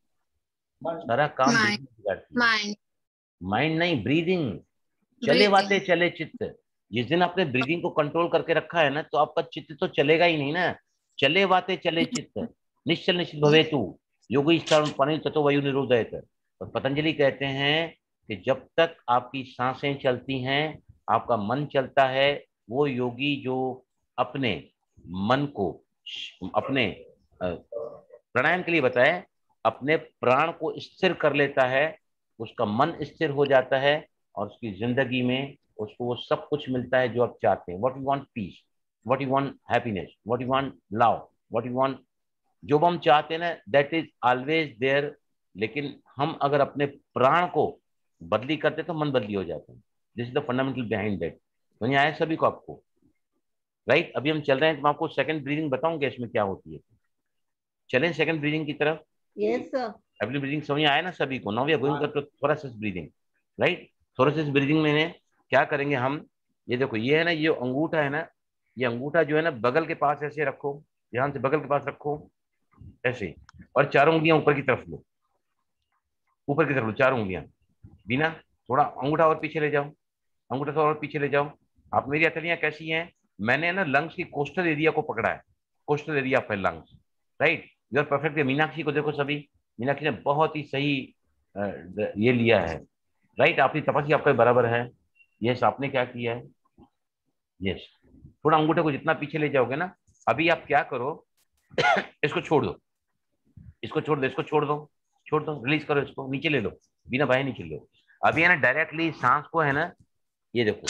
सारा काम माइंड ब्रीदिंग बिगाड़ती है। माइंड माइंड नहीं, ब्रीदिंग। चले वाते ब्रीथिंग चले चित्त। जिस दिन आपने ब्रीदिंग को कंट्रोल करके रखा है ना, तो आपका चित्त तो चलेगा ही नहीं ना। चले वाते चले चित्त, निश्चल निश्चित भवे तू, योगी पानी तत्व वायु निरोधयत। और पतंजलि कहते हैं कि जब तक आपकी सांसें चलती हैं, आपका मन चलता है, वो योगी जो अपने मन को अपने प्राणायाम के लिए बताए, अपने प्राण को स्थिर कर लेता है, उसका मन स्थिर हो जाता है और उसकी जिंदगी में उसको वो सब कुछ मिलता है जो आप चाहते हैं। What you want peace, what you want happiness, what you want love, what you want, जो हम चाहते हैं ना, दैट इज ऑलवेज देयर। लेकिन हम अगर अपने प्राण को बदली करते तो मन बदली हो जाता है। This is the fundamental behind that. समझ आया सभी को आपको? राइट, अभी हम चल रहे हैं तो मैं आपको सेकंड ब्रीदिंग बताऊंगा इसमें क्या होती है। चलें सेकंड ब्रीदिंग की तरफ। Yes sir. अगली ब्रीदिंग समझ आया ना सभी को? Now we are going to thoracic breathing, right. Thoracic breathing में क्या करेंगे हम, ये देखो, ये है ना, ये अंगूठा है ना, ये अंगूठा जो है ना बगल के पास ऐसे रखो, ध्यान से बगल के पास रखो ऐसे, और चारों उंगलियां ऊपर की तरफ लो, ऊपर की तरफ लो चारों उंगलियां। बिना, थोड़ा अंगूठा और पीछे ले जाओ, अंगूठा थोड़ा और पीछे ले जाओ। आप मेरी हथेलियां कैसी हैं? मैंने ना लंग्स की कोस्टल एरिया को पकड़ा है, costal area of lungs, right. You are perfect. Meenakshi को देखो सभी, मीनाक्षी ने बहुत ही सही ये लिया है, राइट। आपकी तपस्या आपके बराबर है। यस, आपने क्या किया है? यस, थोड़ा अंगूठे को जितना पीछे ले जाओगे ना, अभी आप क्या करो इसको छोड़ दो, इसको छोड़ दो, इसको छोड़ दो, छोड़ दो, रिलीज करो, इसको नीचे ले लो, बिना बाहर नीचे लो। अभी है ना डायरेक्टली सांस को है ना, ये देखो,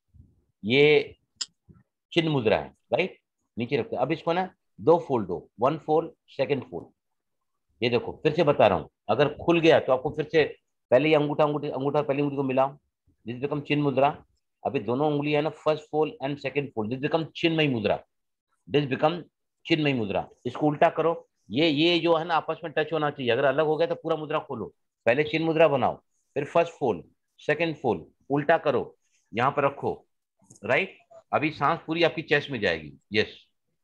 ये चिन्ह मुद्रा है, राइट, नीचे रखते हैं। अब इसको ना दो फोल्ड दो, वन फोल्ड, सेकंड फोल्ड। ये देखो, फिर से बता रहा हूँ, अगर खुल गया तो आपको फिर से पहले ये अंगूठा अंगूठा पहली उंगली को मिलाओ, दिस बिकम चिन्ह मुद्रा। अभी दोनों उंगली है ना, first fold and second fold, this become Chinmayi mudra, this become Chinmayi मुद्रा। इसको उल्टा करो, ये जो है ना आपस में टच होना चाहिए, अगर अलग हो गया तो पूरा मुद्रा खोलो, पहले चिन्ह मुद्रा बनाओ, फिर फर्स्ट फोल्ड, सेकंड फोल्ड, उल्टा करो, यहाँ पर रखो, राइट। अभी सांस पूरी आपकी चेस्ट में जाएगी। यस,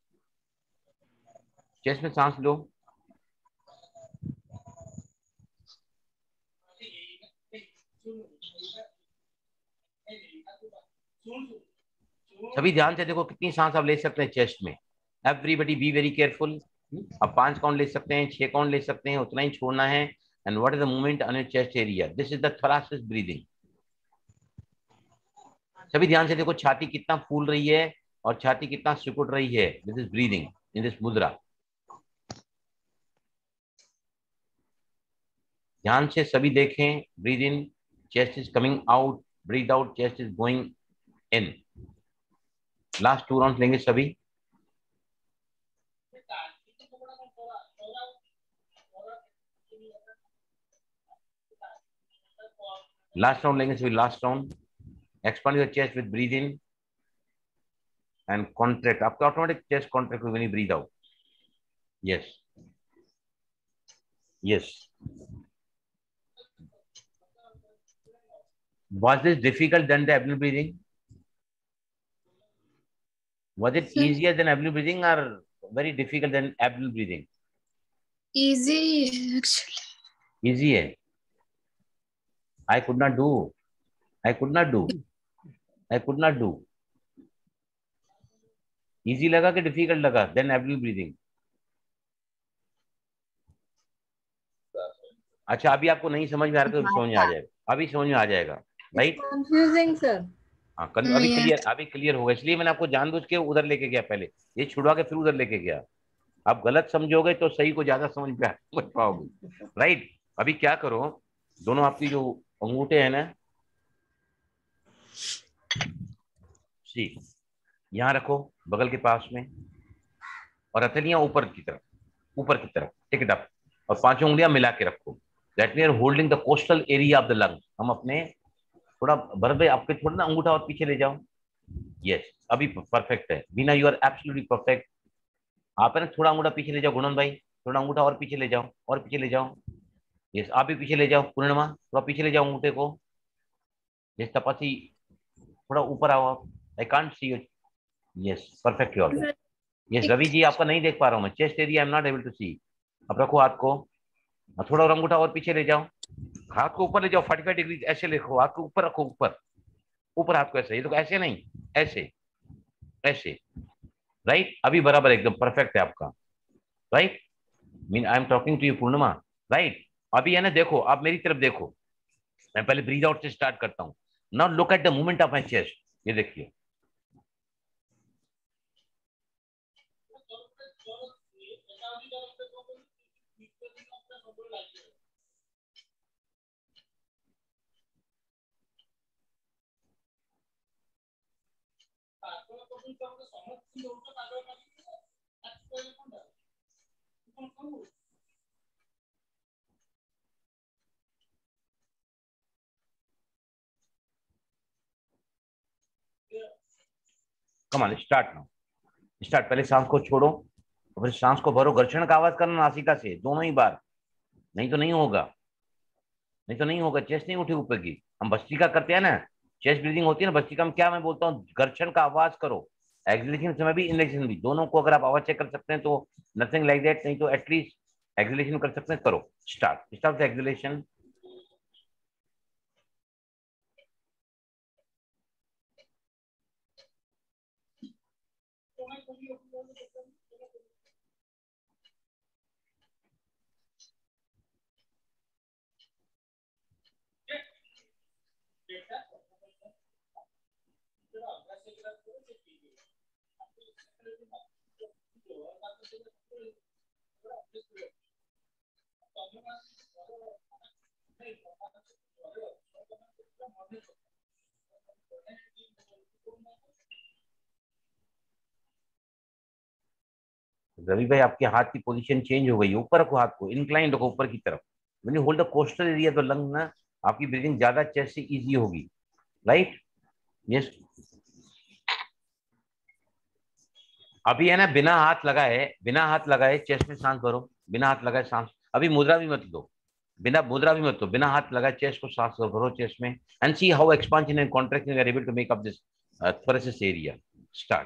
चेस्ट में सांस लो। सभी ध्यान से देखो कितनी सांस आप ले सकते हैं चेस्ट में। Everybody be very careful. अब 5 काउंट ले सकते हैं, 6 काउंट ले सकते हैं, उतना ही छोड़ना है। And what is the movement on your chest area? This is the thoracic breathing. सभी ध्यान से देखो, छाती कितना फूल रही है और छाती कितना सिकुड़ रही है। This is breathing in this mudra. ध्यान से सभी देखें। Breathe in, chest is coming out, breathe out, chest is going in. Last 2 round लेंगे सभी। लास्ट राउंड लेंगे सभी, last round. Expand your chest with breathe in and contract. आपका automatic chest contract when you breathe out. Yes yes. Was this difficult than the abdominal breathing? Was it easier than abdominal breathing or very difficult than abdominal breathing? Easy actually. Easy है. I could not do. I could not do. I could not do. Easy लगा कि difficult लगा? Then abdominal breathing. अच्छा, अभी आपको नहीं समझ में आ रहा तो समझ में आ जाएगा। अभी समझ में आ जाएगा, राइट? Confusing sir. हाँ, अभी क्लियर होगा। इसलिए मैंने आपको जानबूझ के उधर लेके गया, पहले ये छुड़वा के फिर उधर लेके गया। आप गलत समझोगे तो सही को ज्यादा समझ पाओगे, राइट? अभी क्या करो, दोनों आपकी जो अंगूठे हैं ना, सी यहाँ रखो बगल के पास में, और हथेलियां ऊपर की तरफ, ऊपर की तरफ, टेक इट अप, और 5 उंगलियां मिला के रखो। That mean holding the costal area of the lung. हम अपने थोड़ा भर, आपके थोड़ा ना अंगूठा और पीछे ले जाओ। यस, अभी परफेक्ट है Beena, you are absolutely perfect. आप है ना, थोड़ा अंगूठा पीछे ले जाओ गुणन भाई, थोड़ा अंगूठा और पीछे ले जाओ, और पीछे ले जाओ। यस, आप भी पीछे ले जाओ पूर्णिमा, थोड़ा पीछे ले जाओ अंगूठे को। यस तपसी, थोड़ा ऊपर आओ आप। I can't see you. Yes perfect you are. Yes Ravi ji, आपका नहीं देख पा रहा हूँ मैं, chest area I am not able to see. अब रखो हाथ को, और थोड़ा और अंगूठा और पीछे ले जाओ। हाथ को ऊपर ले जाओ 45 डिग्री, ऐसे रखो हाथ को ऊपर, रखो ऊपर, ऊपर हाथ को ऐसे। ये तो ऐसे नहीं, ऐसे ऐसे, राइट? अभी बराबर एकदम परफेक्ट है आपका, right? Mean I am talking to you Purnima, right? अभी है ना, देखो आप मेरी तरफ देखो। मैं पहले ब्रीद आउट से स्टार्ट करता हूं। Now look at the movement of my chest. ये देखिए, come on start now, start. पहले सांस को छोड़ो और फिर सांस को भरो। घर्षण का आवाज करना नासिका से दोनों ही बार, नहीं तो नहीं होगा, नहीं तो नहीं होगा। चेस्ट नहीं उठी ऊपर की। हम भस्त्रिका करते हैं ना, चेस्ट ब्रीदिंग होती है ना भस्त्रिका में, क्या मैं बोलता हूँ, घर्षण का आवाज करो। एक्सलेशन समय भी, इनलेशन भी, दोनों को अगर आप आवाज चेक कर सकते हैं तो नथिंग लाइक दैट, नहीं तो एटलीस्ट एक्सलेशन कर सकते हैं। करो स्टार्ट, स्टार्ट एक्सलेशन। रवि भाई, आपके हाथ की पोजीशन चेंज हो गई, ऊपर रखो हाथ को, इंक्लाइन रखो ऊपर की तरफ। When you hold the costal area तो लंग ना, आपकी ब्रीदिंग ज्यादा चेस्ट से इजी होगी, राइट? यस। अभी है ना, बिना हाथ लगाए, बिना हाथ लगाए चेस्ट में सांस भरो। बिना हाथ लगाए सांस, अभी मुद्रा भी मत लो, बिना मुद्रा भी मत लो, बिना हाथ लगाए चेस्ट को सांस भरो चेस्ट में। And see how expansion and contraction are able to make up this thoracic area. Start.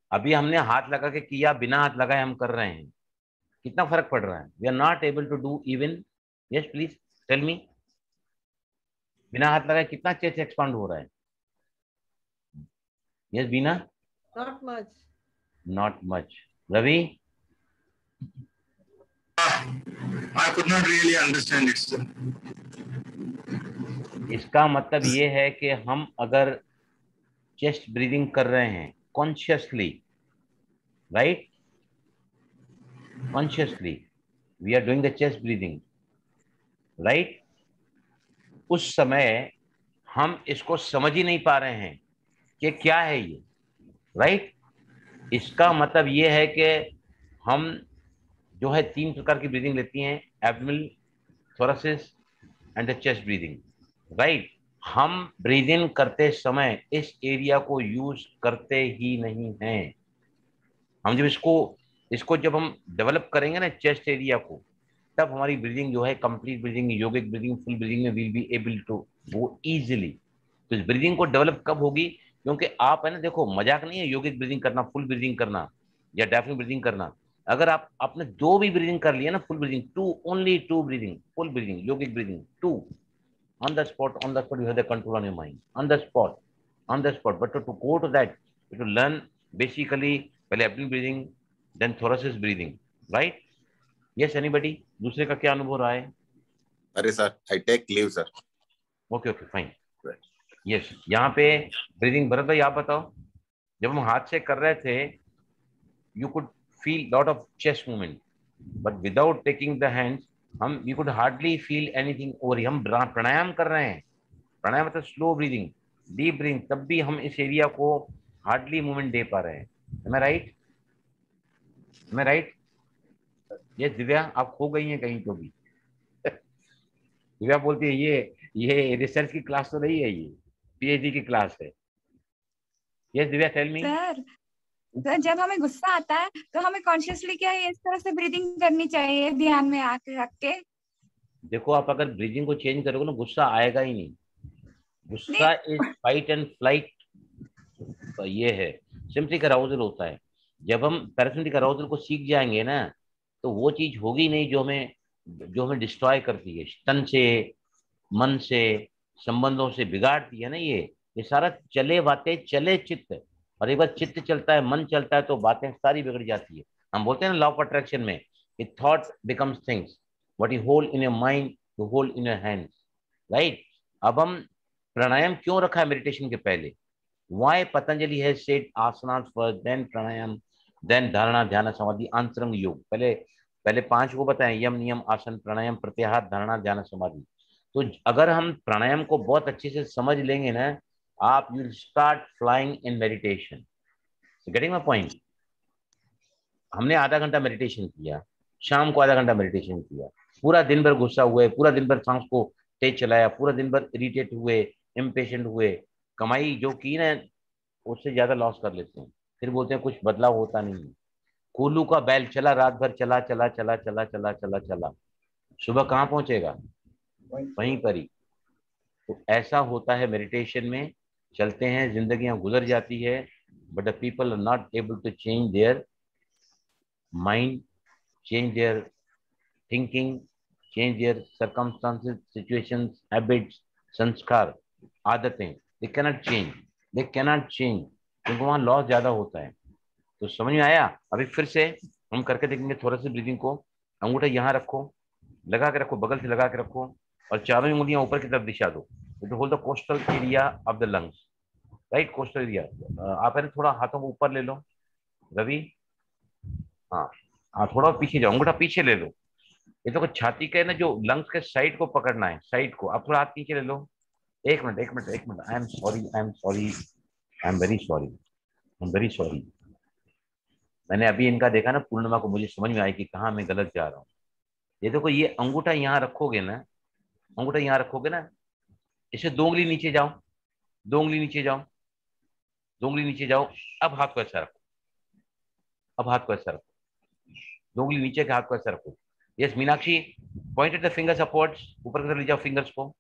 अभी हमने हाथ लगा के किया, बिना हाथ लगाए हम कर रहे हैं, कितना फर्क पड़ रहा है? We are not able to do even, yes please tell me, बिना हाथ लगाए कितना चेस्ट एक्सपांड हो रहा है? Yes Beena? Not much. Not much. Ravi? I could not really understand it, sir. इसका मतलब ये है कि हम अगर चेस्ट ब्रीदिंग कर रहे हैं consciously, right, consciously we are doing the chest breathing, right, उस समय हम इसको समझ ही नहीं पा रहे हैं कि क्या है ये, राइट। इसका मतलब ये है कि हम जो है 3 प्रकार की ब्रीदिंग लेती हैं, abdominal, thoracic and the chest breathing, right. हम ब्रीदिंग करते समय इस एरिया को यूज करते ही नहीं हैं। हम जब इसको जब हम डेवलप करेंगे ना चेस्ट एरिया को, तब हमारी ब्रीदिंग जो है complete breathing, yogic breathing, full breathing में will be able to go easily. तो इस ब्रीदिंग को डेवलप कब होगी? क्योंकि आप है ना, देखो मजाक नहीं है योगिक ब्रीदिंग करना, फुल ब्रीदिंग करना या डायफ्राम ब्रीदिंग करना। अगर आपने 2 भी ब्रीदिंग कर लिया ना, full breathing, 2 only 2 breathing, full breathing, yogic breathing 2, on the spot you have the control on your mind, on the spot. But to go to that, to learn basically पहले abdominal breathing, then thoracic breathing, right? Yes, anybody? दूसरे का क्या अनुभव रहा है? अरे sir, I take leave sir. Okay fine. Yes, यहाँ पे ब्रीदिंग, भरत भाई आप बताओ, जब हम हाथ से कर रहे थे you could feel lot of chest movement, but without taking the hands हम we could hardly feel anything over. हम प्राणायाम कर रहे हैं, प्राणायाम मतलब स्लो ब्रीदिंग, डीप ब्रीदिंग, तब भी हम इस एरिया को हार्डली मूवमेंट दे पा रहे हैं। Am I right? Am I right? ये दिव्या आप खो गई हैं कहीं तो भी। दिव्या बोलती है ये रिसर्च की क्लास तो नहीं है, ये पीएचडी की क्लास है। Yes Divya, tell me. Sir जब हमें गुस्सा आता है तो हमें कॉन्शियसली क्या है इस तरह से ब्रीदिंग करनी चाहिए, ध्यान में आके रख के? देखो आप अगर ब्रीदिंग को चेंज करोगे ना, गुस्सा आएगा ही नहीं। गुस्सा इज फाइट एंड फ्लाइट, ये है सिंपैथेटिक अराउजल होता है। जब हम पैरासिम्पैथेटिक अराउजल को सीख जाएंगे ना, तो वो चीज होगी नहीं जो हमें डिस्ट्रॉय करती है, तन से, मन से, संबंधों से बिगाड़ती है ना। ये सारा चले बातें चले चित्त, और एक बार चित्त चलता है, मन चलता है, तो बातें सारी बिगड़ जाती है। हम बोलते हैं ना लॉ ऑफ अट्रैक्शन में, it thought becomes things, what you hold in your mind you hold in your hands, right. अब हम प्राणायाम क्यों रखा है मेडिटेशन के पहले? Why Patanjali has said asanas first, then pranayam, then dharana, ध्यान, समाधि, अंतरंग योग। पहले 5 को बताएं, यम, नियम, आसन, प्राणायाम, प्रत्याहार, धारणा, ध्यान, समाधि। तो अगर हम प्राणायाम को बहुत अच्छे से समझ लेंगे ना, आप you will start flying in meditation. Getting my point? हमने आधा घंटा मेडिटेशन किया, शाम को आधा घंटा मेडिटेशन किया, पूरा दिन भर गुस्सा हुए, पूरा दिन भर सांस को तेज चलाया, पूरा दिन भर इरिटेट हुए, इम्पेशेंट हुए, कमाई जो की ना उससे ज्यादा लॉस कर लेते हैं, फिर बोलते हैं कुछ बदलाव होता नहीं है। कोल्लू का बैल चला, रात भर चला चला चला चला चला चला चला, सुबह कहाँ पहुंचेगा? वहीं पर ही। तो ऐसा होता है मेडिटेशन में, चलते हैं, जिंदगियां गुजर जाती है, but the people are not able to change their mind, change their thinking, change their circumstances, situations, habits, संस्कार, आदतें। दे कैनॉट चेंज क्योंकि वहां लॉस ज्यादा होता है। तो समझ में आया? अभी फिर से हम करके देखेंगे थोड़ा सी ब्रीदिंग को। अंगूठा यहाँ रखो, लगा के रखो, बगल से लगा के रखो, और चारों उंगलियां ऊपर की तरफ दिशा दो, to hold the costal area of the lungs, right, costal area. आप है थोड़ा हाथों को ऊपर ले लो, रवि, हाँ थोड़ा पीछे जाओ, अंगूठा पीछे ले लो। ये तो छाती के ना जो लंग्स के साइड को पकड़ना है, साइड को। आप थोड़ा हाथ पीछे ले लो। एक minute, I am very sorry. मैंने अभी इनका देखा ना पूर्णिमा को, मुझे समझ में आई कि कहाँ मैं गलत जा रहा हूँ। ये देखो, ये अंगूठा यहाँ रखोगे ना, अंगूठा यहाँ रखोगे ना, इसे 2 उंगली नीचे जाओ, 2 उंगली नीचे जाओ, 2 उंगली नीचे जाओ। अब हाथ को ऐसा रखो, अब हाथ को ऐसा रखो, 2 उंगली नीचे के हाथ को ऐसा रखो। Yes Meenakshi, pointed the fingers upwards, ऊपर की तरफ ले जाओ फिंगर्स को।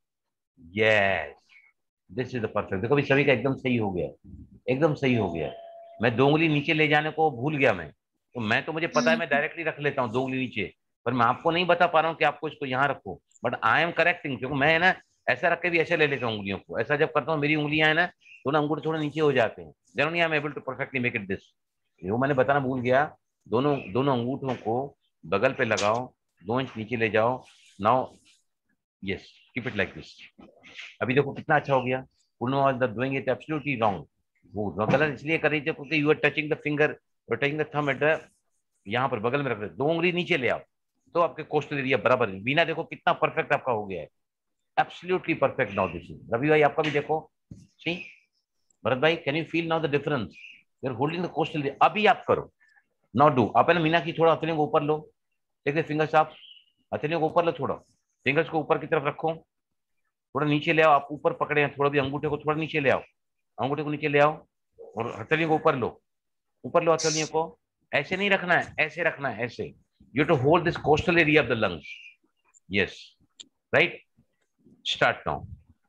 Yes, this is the perfect. देखो अभी सभी का एकदम सही हो गया, एकदम सही हो गया। मैं 2 उंगली नीचे ले जाने को भूल गया मैं, तो मैं तो मुझे पता है मैं डायरेक्टली रख लेता हूँ 2 उंगली नीचे, पर मैं आपको नहीं बता पा रहा हूँ कि आपको इसको यहाँ रखो, बट आई एम करेक्टिंग, क्योंकि मैं ना ऐसा रख के भी ऐसे ले लेता हूँ उंगलियों को, ऐसा जब करता हूँ मेरी उंगलियां है ना तो ना अंगूठे थोड़े नीचे हो जाते हैं, generally I am able to perfectly make it this. वो मैंने बताना भूल गया, दोनों दोनों अंगूठों को बगल पे लगाओ, 2 इंच नीचे ले जाओ, now yes keep it like this. अभी देखो कितना अच्छा हो गया। Purnima was doing it absolutely wrong, वो गलत इसलिए कर रही थी क्योंकि you are touching the finger, you are touching the thumb at the, यहाँ पर बगल में रख दो, 2 उंगली नीचे ले आओ तो आपके कोस्टल एरिया बराबर है। बीना देखो कितना परफेक्ट आपका हो गया है, absolutely perfect now this is. Ravi भाई आपका भी देखो, सी भरत भाई can you feel now the difference, you are holding the costal area. अभी आप करो, नाउ डू, आप है ना मीना की थोड़ा हथेलियों को ऊपर लो, देखिए फिंगर्स आप हथेलियों को ऊपर लो, थोड़ा फिंगर्स को ऊपर की तरफ रखो, थोड़ा नीचे ले आओ, आप ऊपर पकड़े हैं थोड़ा भी, अंगूठे को थोड़ा नीचे ले आओ, अंगूठे को नीचे ले आओ और हथेलियों को ऊपर लो, ऊपर लो हथेलियों को, ऐसे नहीं रखना है, ऐसे रखना है, ऐसे, you to hold this costal area of the lungs, yes right. Start now,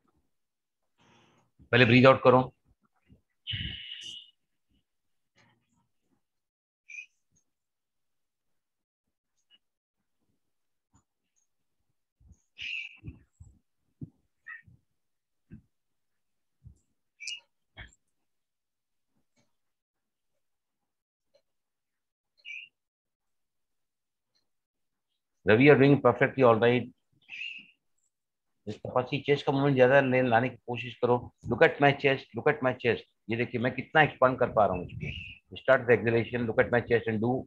पहले ब्रीथ आउट करो, Ravi are doing perfectly all right. इस तपासी चेस्ट का मूवमेंट ज्यादा लाने की कोशिश करो, look at my chest, look at my chest, ये देखिए मैं कितना एक्सपांड कर पा रहा हूँ इसको। Start the exhalation, look at my chest and do.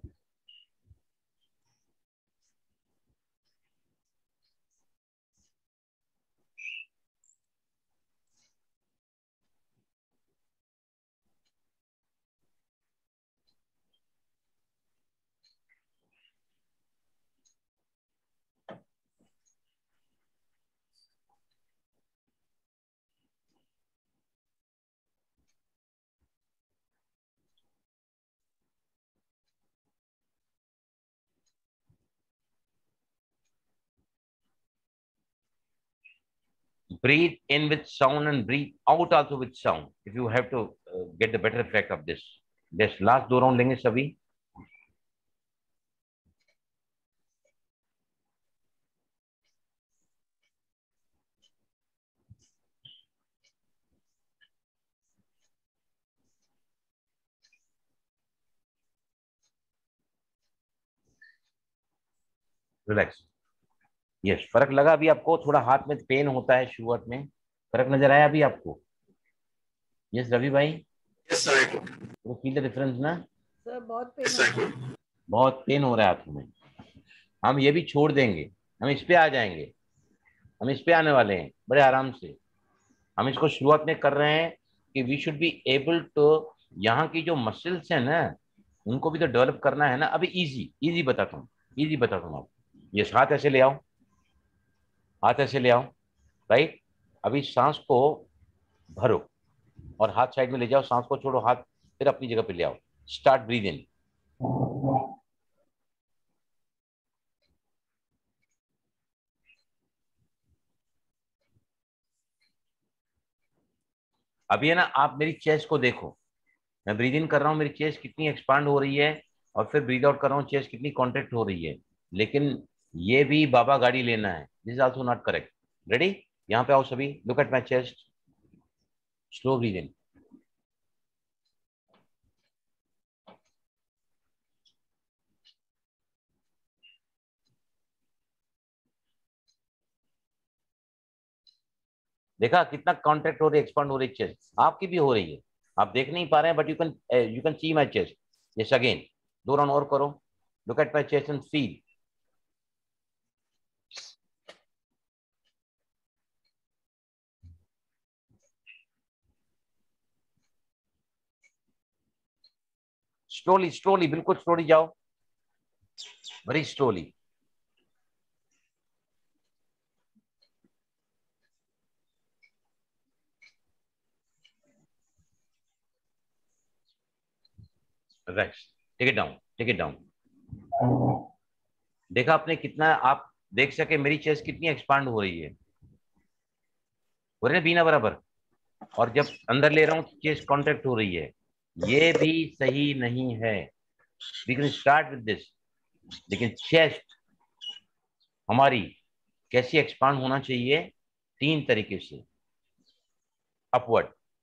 Breathe in with sound and breathe out also with sound. If you have to get the better effect of this. This last 2 round लेंगे सभी। रिलैक्स, यस फर्क लगा अभी आपको? थोड़ा हाथ में पेन होता है शुरुआत में, फर्क नजर आया अभी आपको? यस रवि भाई, Yes, sir. तो फील द डिफरेंस ना? सर बहुत Yes, पेन sir. बहुत पेन हो रहा है हाथों में। हम ये भी छोड़ देंगे, हम इस पे आ जाएंगे, हम इस पे आने वाले हैं बड़े आराम से। हम इसको शुरुआत में कर रहे हैं कि we should be able to, यहाँ की जो मसल्स है ना उनको भी तो डेवलप करना है ना। अभी इजी बताता हूँ, इजी बताता हूँ आपको। ये हाथ ऐसे ले आओ, हाथ ऐसे ले आओ, राइट। अभी सांस को भरो और हाथ साइड में ले जाओ, सांस को छोड़ो, हाथ फिर अपनी जगह पे ले आओ। स्टार्ट ब्रीद इन, अभी है ना आप मेरी चेस्ट को देखो, मैं ब्रीद इन कर रहा हूँ, मेरी चेस्ट कितनी एक्सपांड हो रही है, और फिर ब्रीद आउट कर रहा हूँ, चेस्ट कितनी कॉन्ट्रैक्ट हो रही है। लेकिन ये भी बाबा गाड़ी लेना है, this is also not correct. Ready, यहाँ पे आओ सभी, look at my chest, slow breathe in, देखा कितना कॉन्ट्रैक्ट हो रही है, एक्सपांड हो रही है चेस्ट, आपकी भी हो रही है, आप देख नहीं पा रहे हैं but you can see my chest. Yes again, 2 round और करो, look at my chest and feel. Slowly बिल्कुल स्लोली जाओ, very slowly. Rest, take it down, take it down. देखा आपने कितना, आप देख सके मेरी चेस्ट कितनी एक्सपांड हो रही है, हो रही है बीना बराबर, और जब अंदर ले रहा हूँ चेस्ट कॉन्ट्रैक्ट हो रही है। ये भी सही नहीं है। We can start with this, लेकिन चेस्ट हमारी कैसी एक्सपांड होना चाहिए? 3 तरीके से। अपवर्ड,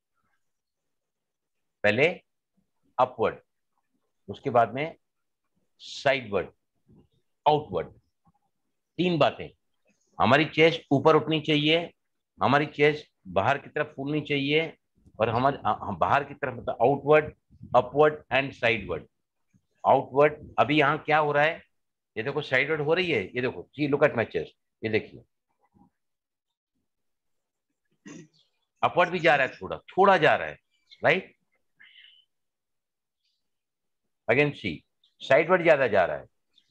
पहले अपवर्ड, उसके बाद में साइडवर्ड, आउटवर्ड। 3 बातें। हमारी चेस्ट ऊपर उठनी चाहिए, हमारी चेस्ट बाहर की तरफ फूलनी चाहिए, और हमारे बाहर की तरफ मतलब outward, upward and sideward. Outward, अभी यहाँ क्या हो रहा है? ये देखो साइडवर्ड हो रही है, ये देखो जी, लुक एट माय चेस्ट, ये देखिए अपवर्ड भी जा रहा है, थोड़ा थोड़ा जा रहा है, राइट? अगेन सी, साइडवर्ड ज्यादा जा रहा है।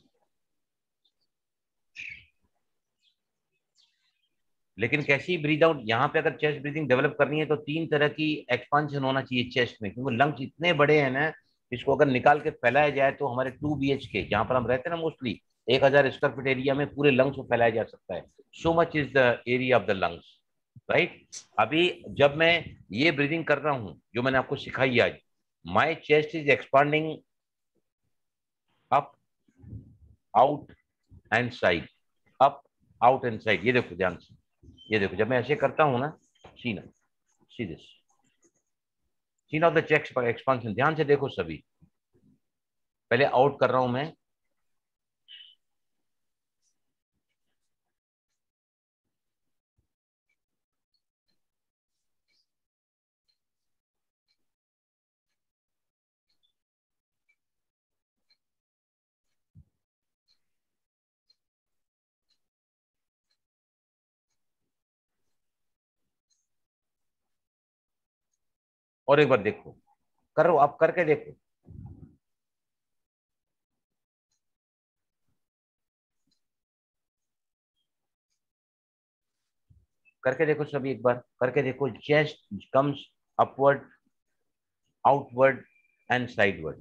लेकिन कैसी ब्रीद आउट, यहाँ पे अगर चेस्ट ब्रीदिंग डेवलप करनी है तो 3 तरह की एक्सपांशन होना चाहिए चेस्ट में, क्योंकि लंग्स इतने बड़े हैं ना, इसको अगर निकाल के फैलाया जाए तो हमारे 2 BHK जहाँ पर हम रहते हैं ना, मोस्टली 1000 स्क्वायर फीट एरिया में पूरे लंग्स को फैलाया जा सकता है। So much is the area of the lungs, right? अभी जब मैं ये ब्रीदिंग कर रहा हूँ जो मैंने आपको सिखाई आज, my chest is expanding up, out and side, up, out and side. ये देखो ध्यान से, ये देखो जब मैं ऐसे करता हूं ना, see this, scene of the chest expansion. ध्यान से देखो सभी, पहले आउट कर रहा हूं मैं, और एक बार देखो, करो आप, करके देखो, करके देखो सभी, एक बार करके देखो। Chest comes upward, outward and sideward.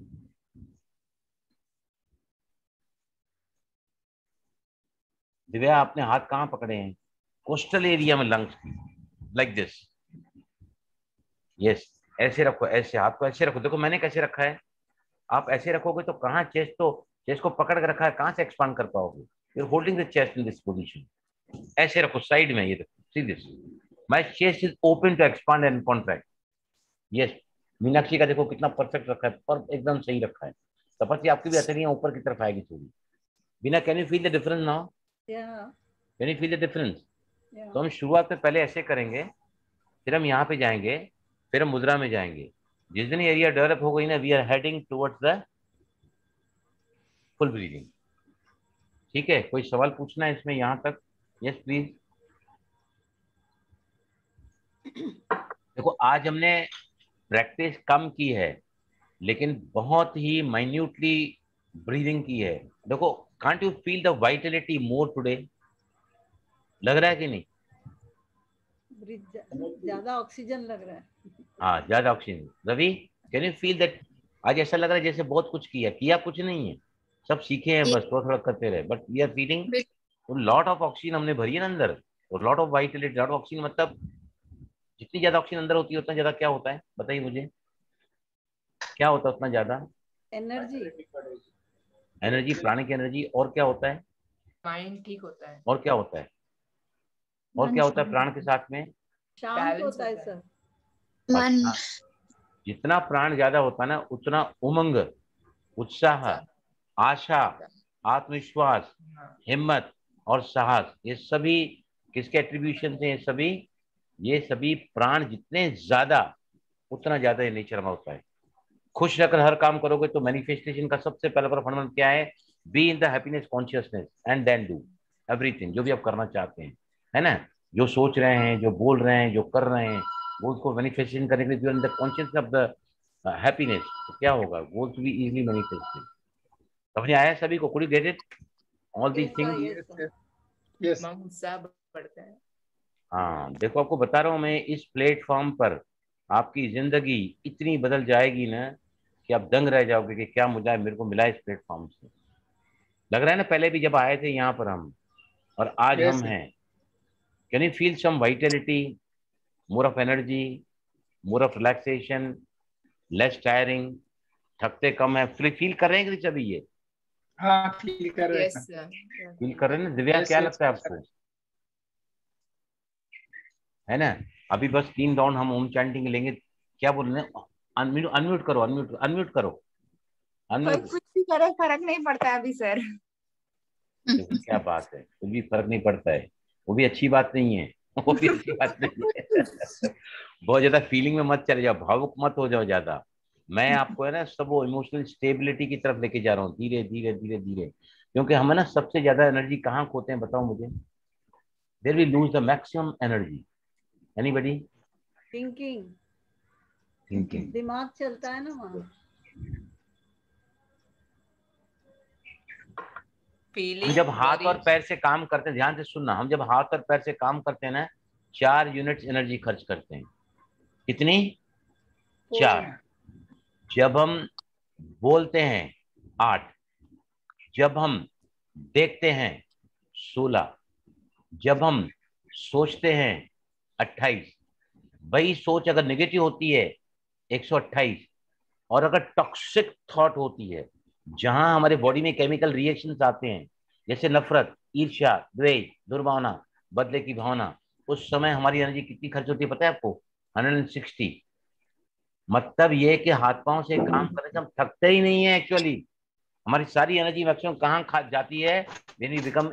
Divya, आपने हाथ कहाँ पकड़े हैं? कोस्टल एरिया में लंग्स की, लाइक दिस। यस, ऐसे रखो, ऐसे हाथ को ऐसे रखो। देखो मैंने कैसे रखा है, आप ऐसे रखोगे तो कहाँ चेस्ट, तो चेस्ट को पकड़ के रखा है, कहाँ से एक्सपांड कर पाओगे? You are holding the chest in this position. ऐसे रखो साइड में, ये देखो, see this, my chest is open to expand and contract. Yes, Meenakshi का देखो कितना परफेक्ट रखा है, पर एकदम सही रखा है। तपस्या आपकी भी हथेलियां ऊपर की तरफ आएगी थोड़ी। बिना, can you feel the difference now? Can you feel the difference? तो हम शुरुआत में पहले ऐसे करेंगे, फिर हम यहाँ पे जाएंगे, फिर हम मुद्रा में जाएंगे। जिस दिन एरिया डेवलप हो गई ना, we are heading towards the full breathing. ठीक है, कोई सवाल पूछना है इसमें यहाँ तक? Yes please. देखो आज हमने प्रैक्टिस कम की है, लेकिन बहुत ही माइन्यूटली ब्रीदिंग की है। देखो, can't you feel the vitality more today? लग रहा है कि नहीं? ज्यादा ऑक्सीजन लग रहा है। हाँ, ज्यादा oxygen. Ravi, can you feel that? आज ऐसा लग रहा है जैसे बहुत कुछ किया कुछ नहीं है, सब सीखे हैं, बस थोड़ा थोड़ा करते रहे, but we are feeling lot of oxygen हमने भरी है ना अंदर, और lot of vitality. Lot of oxygen मतलब जितनी ज्यादा ऑक्सीजन अंदर होती है उतना ज्यादा क्या होता है, बताइए मुझे, क्या होता है उतना ज्यादा? एनर्जी, एनर्जी, प्राणी की एनर्जी। और क्या होता है? माइंड ठीक होता है। और क्या होता है? और क्या होता है प्राण के साथ में? शांत होता है सर। मन। अच्छा, जितना प्राण ज्यादा होता है ना, उतना उमंग, उत्साह, आशा, आत्मविश्वास, हिम्मत और साहस, ये सभी किसके एट्रीब्यूशन है? ये सभी प्राण जितने ज्यादा, उतना ज्यादा ये नेचर में होता है। खुश रहकर हर काम करोगे तो मैनिफेस्टेशन का सबसे पहला फंडामेंटल क्या है? Be in the happiness consciousness and then do everything, जो भी आप करना चाहते हैं, है ना? जो सोच रहे हैं, जो बोल रहे हैं, जो कर रहे हैं, वो उसको मैनिफेस्टेशन करने के लिए in the conscious of the happiness, तो क्या होगा? वो टू बी इजीली मैनिफेस्टेड। समझ आया सभी को? Could you get it all these things? Yes, उत्साह बढ़ता है। हाँ, देखो आपको बता रहा हूँ मैं, इस प्लेटफॉर्म पर आपकी जिंदगी इतनी बदल जाएगी ना कि आप दंग रह जाओगे कि क्या मुझे मेरे को मिला इस प्लेटफॉर्म से। लग रहा है ना, पहले भी जब आए थे यहाँ पर हम, और आज हम हैं। Can you feel some vitality, more of energy, more of relaxation, less tiring, थकते कम है, फील कर रहे हैं कि सभी ये? हाँ फील कर रहे यस हैं। फील कर रहे हैं ना दिव्या? Yes, क्या yes, लगता है आपको, है ना? अभी बस 3 राउंड हम ओम चैंटिंग लेंगे। क्या बोल रहे हैं? अनम्यूट अनम्यूट करो, अनम्यूट करो, कोई अनम्यूट। कुछ भी करे फर्क नहीं पड़ता है अभी सर। देखो क्या बात है, कुछ भी फर्क नहीं पड़ता है, वो भी अच्छी बात नहीं है। वो भी अच्छी बात नहीं है। बहुत ज्यादा फीलिंग में मत चले जाओ, भावुक मत हो जाओ ज्यादा। मैं आपको है ना सब वो इमोशनल स्टेबिलिटी की तरफ लेके जा रहा हूँ, धीरे धीरे धीरे धीरे। क्योंकि हम है ना सबसे ज्यादा एनर्जी कहाँ खोते हैं बताओ मुझे? There we lose the maximum energy. Anybody? Thinking, thinking. दिमाग चलता है ना वहाँ। हम जब हाथ और पैर से काम करते हैं, ध्यान से सुनना, हम जब हाथ और पैर से काम करते हैं ना 4 यूनिट्स एनर्जी खर्च करते हैं। कितनी? 4। जब हम बोलते हैं 8, जब हम देखते हैं 16, जब हम सोचते हैं 28। वही सोच अगर नेगेटिव होती है 128, और अगर टॉक्सिक थॉट होती है जहां हमारे बॉडी में केमिकल रिएक्शंस आते हैं जैसे नफरत, ईर्ष्या, द्वेष, दुर्भावना, बदले की भावना, उस समय हमारी एनर्जी कितनी खर्च होती है पता है आपको? 160। मतलब ये है कि हाथ पांव से काम करने से हम थकते ही नहीं है एक्चुअली। हमारी सारी एनर्जी मैक्सिमम कहाँ खा जाती है? When we become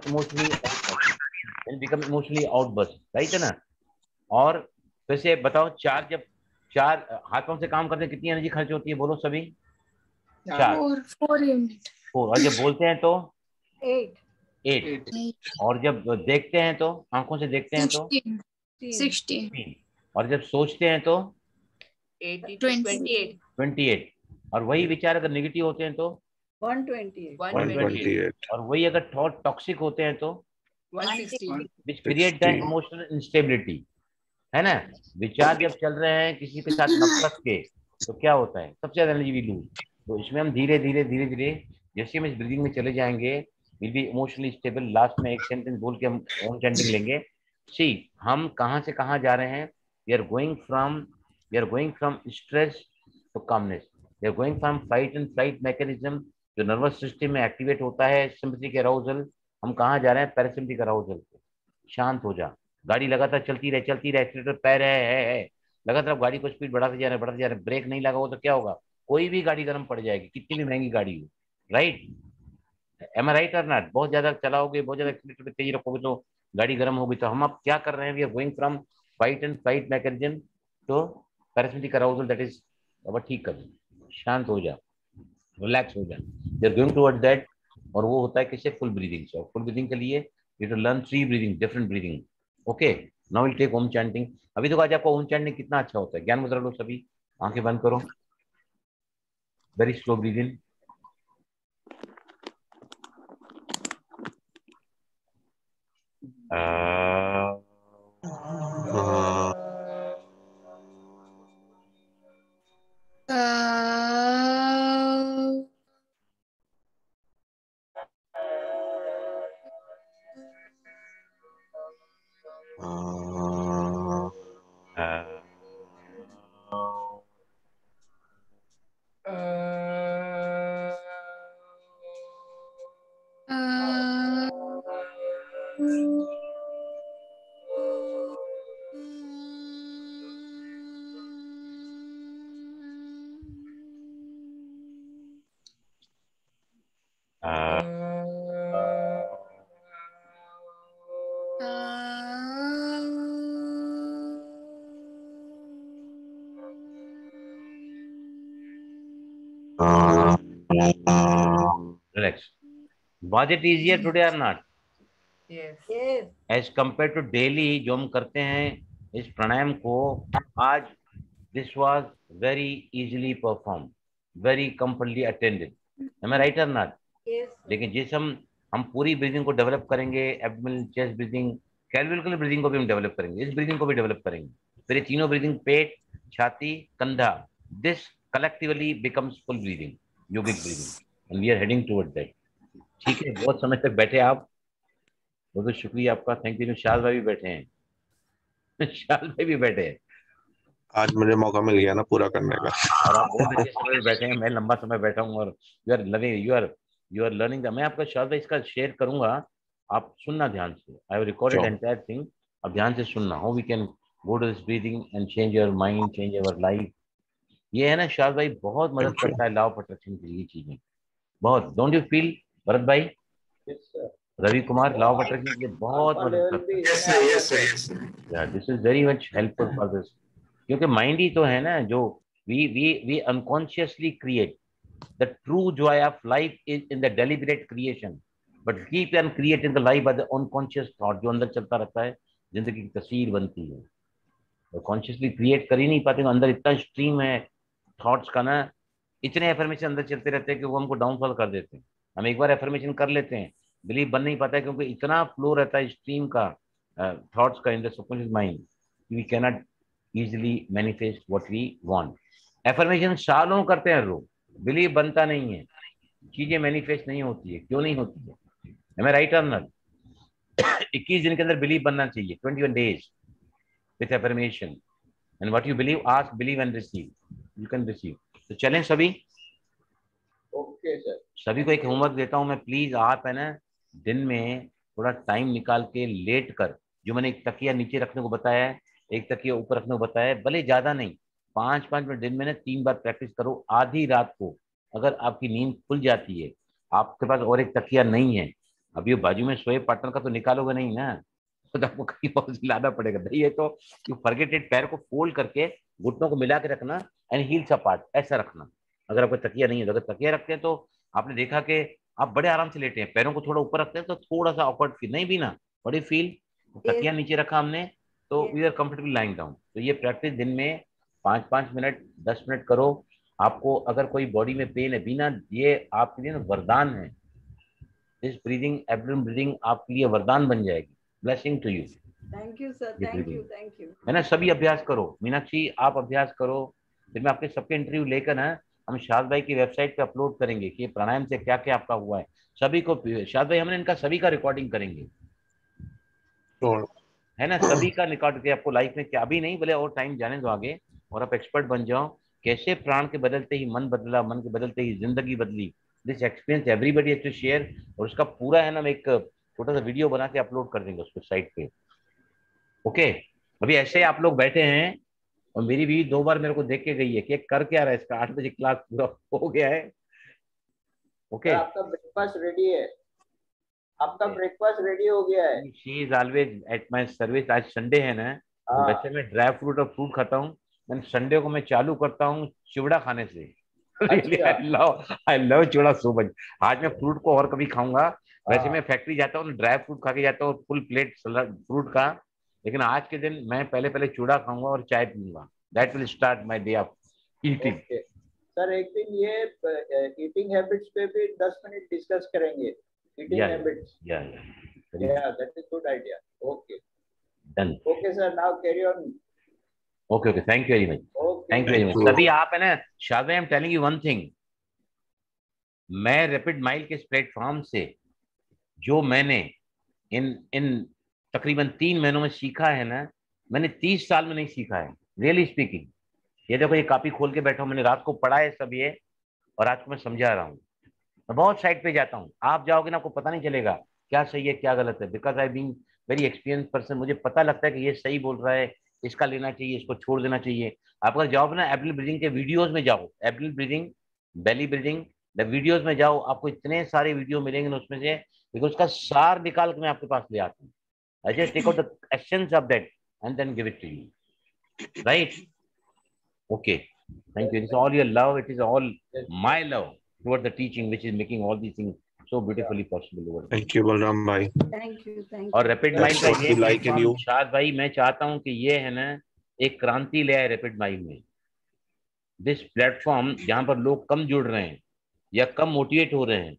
emotionally outburst, right है ना? और वैसे बताओ, जब 4 हाथ पांव से काम करते हैं कितनी एनर्जी खर्च होती है बोलो सभी? 4। 4 यूनिट। 4। और जब बोलते हैं तो 8। 8। और जब देखते हैं तो, आंखों से देखते हैं तो 16। 3। और जब सोचते हैं तो 28। 28। और वही विचार अगर नेगेटिव होते हैं तो 128। और वही अगर थॉट टॉक्सिक होते हैं तो 160। Which create the emotional instability, है ना? विचार जब चल रहे हैं किसी के साथ नफरत के, तो क्या होता है? सबसे ज्यादा एनर्जी वी लूज। तो इसमें हम धीरे धीरे धीरे धीरे जैसे हम इस ब्रीदिंग में चले जाएंगे, will be emotionally stable. Last में एक सेंटेंस बोल के हम ओम चैंटिंग लेंगे। सी, हम कहाँ से कहाँ जा रहे हैं? We are going from stress to calmness. We are going from fight and flight mechanism, जो नर्वस सिस्टम में एक्टिवेट होता है, सिंपैथेटिक अराउजल। हम कहाँ जा रहे हैं? पैरासिम्पैथेटिक अराउजल पे। शांत हो जा, गाड़ी लगातार चलती रहे, एक्सीलेटर पैर है, लगातार गाड़ी को स्पीड बढ़ाते जा रहे, ब्रेक नहीं लगा हो तो क्या होगा? कोई भी गाड़ी गर्म पड़ जाएगी, कितनी भी महंगी गाड़ी हो, राइट? एम आई राइट और नॉट? बहुत ज्यादा चलाओगे, बहुत ज्यादा एक्सीलेटर पे तेज रखोगे तो गाड़ी गर्म होगी। तो हम अब क्या कर रहे हैं? We are going from fight and flight mechanism to parasympathetic arousal, that is. अब ठीक कर, शांत हो जा, रिलैक्स हो जा, we are going towards that. और वो होता है किससे? फुल ब्रीदिंग से। फुल ब्रीदिंग के लिए you to learn 3 breathing, different breathing. Okay, now will take Om chanting. अभी तो आज आपको ओम चैंटिंग कितना अच्छा होता है। ज्ञान मुद्रा लो सभी, आंखें बंद करो, very slow breathing. Relax. Was it easier today or not? Yes. As compared to daily जो हम करते हैं इस प्राणायाम को, आज this was very easily performed, very completely attended. Am I right or not? Yes. लेकिन जिस हम पूरी ब्रीदिंग को डेवलप करेंगे, abdominal, chest breathing, clavicular breathing को भी हम डेवलप करेंगे, इस ब्रीदिंग को भी डेवलप करेंगे। फिर ये तीनों ब्रीदिंग, पेट, छाती, कंधा, this collectively becomes full breathing, yogic breathing, and we are heading toward that. ठीक है, बहुत समय तक बैठे आप, बहुत बहुत शुक्रिया आपका, थैंक यू। शाल भाई भी बैठे हैं, शाल भाई भी बैठे हैं। आज मुझे मौका मिल गया ना पूरा करने का। और आप बहुत अच्छे समय में बैठे हैं, मैं लंबा समय बैठा हूँ और यू आर लर्निंग। मैं आपका शब्द इसका शेयर करूंगा, आप सुनना ध्यान से। I have recorded entire thing, अब ध्यान से सुनना। How we can go to this breathing and change your mind, change your life. ये है ना शाद भाई, बहुत मदद करता है लॉ ऑफ अट्रैक्शन के लिए चीजें, बहुत। डोंट यू फील भरत भाई? Ravi Kumar law of attraction के लिए बहुत मदद करता है। This is very much helpful for this, क्योंकि माइंड ही तो है ना जो we unconsciously create. The true joy of life is in the deliberate creation, but keep an create in the life by the unconscious thought, जो अंदर चलता रहता है, जिंदगी की तस्वीर बनती है। तो कॉन्शियसली क्रिएट कर ही नहीं पाते, अंदर इतना स्ट्रीम है थॉट्स का ना, इतने एफर्मेशन अंदर चलते रहते हैं कि वो हमको डाउनफॉल कर देते हैं। हम एक बार एफर्मेशन कर लेते हैं, बिलीव बन नहीं पाता है, क्योंकि इतना फ्लो रहता है स्ट्रीम का थॉट्स का in the subconscious mind, we can not easily manifest what we want. Affirmation सालों करते हैं लोग, बिलीव बनता नहीं है, चीजें मैनिफेस्ट नहीं होती है। क्यों नहीं होती है? Am I right or not? 21 दिन के अंदर बिलीव बनना चाहिए, 21 days with affirmation, and what you believe, ask, believe and receive, you can receive. तो चलें सभी? Okay sir. सभी को एक होमवर्क देता हूं मैं, प्लीज आप है ना दिन में थोड़ा टाइम निकाल के लेट कर, जो मैंने एक तकिया नीचे रखने को बताया है, एक तकिया ऊपर रखने को बताया है, भले ज्यादा नहीं, 5-5 मिनट दिन में ना 3 बार प्रैक्टिस करो। आधी रात को अगर आपकी नींद खुल जाती है, आपके पास और एक तकिया नहीं है, अभी बाजू में सोए पार्टनर का तो निकालोगे नहीं ना, तो आपको कहीं और लाना पड़ेगा। नहीं है तो यू फॉरगेट इट, पैर को फोल्ड करके घुटनों को मिला के रखना एंड हील्स अपार्ट, ऐसा रखना। अगर आपको तकिया नहीं है, अगर तकिया रखते हैं तो आपने देखा कि आप बड़े आराम से लेटे हैं, पैरों को थोड़ा ऊपर रखते हैं तो थोड़ा सा ऑकवर्ड फील नहीं भी ना, बड़ी फील। तकिया नीचे रखा हमने तो we are comfortable lying down. तो ये प्रैक्टिस दिन में 5-5 मिनट 10 मिनट करो। आपको अगर कोई बॉडी में पेन है, बिना ये आपके लिए वरदान है, दिस ब्रीदिंग एब्डोमेन ब्रीदिंग आपके लिए वरदान बन जाएगी। Blessing to you. Thank you sir, thank you है ना। सभी अभ्यास करो, मीनाक्षी आप अभ्यास करो। फिर मैं आपके सबके इंटरव्यू लेकर ना हम शाद भाई की वेबसाइट पे अपलोड करेंगे कि प्राणायाम से क्या क्या आपका हुआ है। सभी को शाद भाई हमने इनका सभी का रिकॉर्डिंग करेंगे, है ना, सभी का रिकॉर्ड के आपको लाइफ में क्या भी नहीं, बोले और टाइम जाने दो आगे और आप एक्सपर्ट बन जाओ। कैसे प्राण के बदलते ही मन बदला, मन के बदलते ही जिंदगी बदली। This experience everybody has to share. और उसका पूरा है ना एक छोटा सा वीडियो बना के अपलोड कर देंगे उसको साइट पे। ओके, अभी ऐसे आप लोग बैठे हैं और मेरी भी 2 बार मेरे को देख के गई है कि कर क्या रहा है इसका, 8 बजे क्लास पूरा हो गया है। ओके, आपका ब्रेकफास्ट रेडी है, आपका ब्रेकफास्ट रेडी हो गया है। She is always at my service. आज संडे है ना, तो वैसे मैं ड्राई फ्रूट और फ्रूट खाता हूँ। मैंने संडे को मैं चालू करता हूँ चिवड़ा खाने से। I love chivda so much. आज मैं फ्रूट को और कभी खाऊंगा। वैसे मैं फैक्ट्री जाता हूँ, ड्राई फ्रूट खा के जाता हूँ, फुल प्लेट फ्रूट का, लेकिन आज के दिन मैं पहले चूड़ा खाऊंगा और चाय पीऊंगा। That will start my day of eating. Sir एक दिन ये ईटिंग हैबिट्स पे भी 10 मिनट डिस्कस करेंगे। ईटिंग हैबिट्स, या that is good idea. Okay done. Okay sir, now carry on. Okay okay, thank you very much, thank you very much. सभी आप है ना, शाद I am telling you one thing, मैं रैपिड माइल के इस प्लेटफॉर्म से जो मैंने इन तकरीबन 3 महीनों में सीखा है ना, मैंने 30 साल में नहीं सीखा है, रियली स्पीकिंग। ये देखो, ये कॉपी खोल के बैठा हूँ, मैंने रात को पढ़ा है सब ये, और आज को मैं समझा रहा हूँ। मैं बहुत साइड पे जाता हूँ, आप जाओगे ना आपको पता नहीं चलेगा क्या सही है क्या गलत है, because I being very experience person. मुझे पता लगता है कि ये सही बोल रहा है, इसका लेना चाहिए, इसको छोड़ देना चाहिए। आप अगर जाओगे ना एब्डोमेन ब्रीदिंग के वीडियोज में जाओ, abdomen breathing, belly breathing, the videos में जाओ, आपको इतने सारे वीडियो मिलेंगे उसमें से, बिकॉज उसका सार निकाल के मैं आपके पास ले आता हूँ। I just take out the essence of that and then give it to you. Right? Okay. Thank you. It is all your love. It is all my love toward the teaching, which is making all these things so beautifully possible. Thank you, Balram bhai. Thank you. और रैपिड माइंड का ये प्लेटफॉर्म, शाद भाई मैं चाहता हूँ कि ये है ना एक क्रांति ले आए रैपिड माइंड में। दिस प्लेटफॉर्म जहाँ पर लोग कम जुड़ रहे हैं या कम मोटिवेट हो रहे हैं,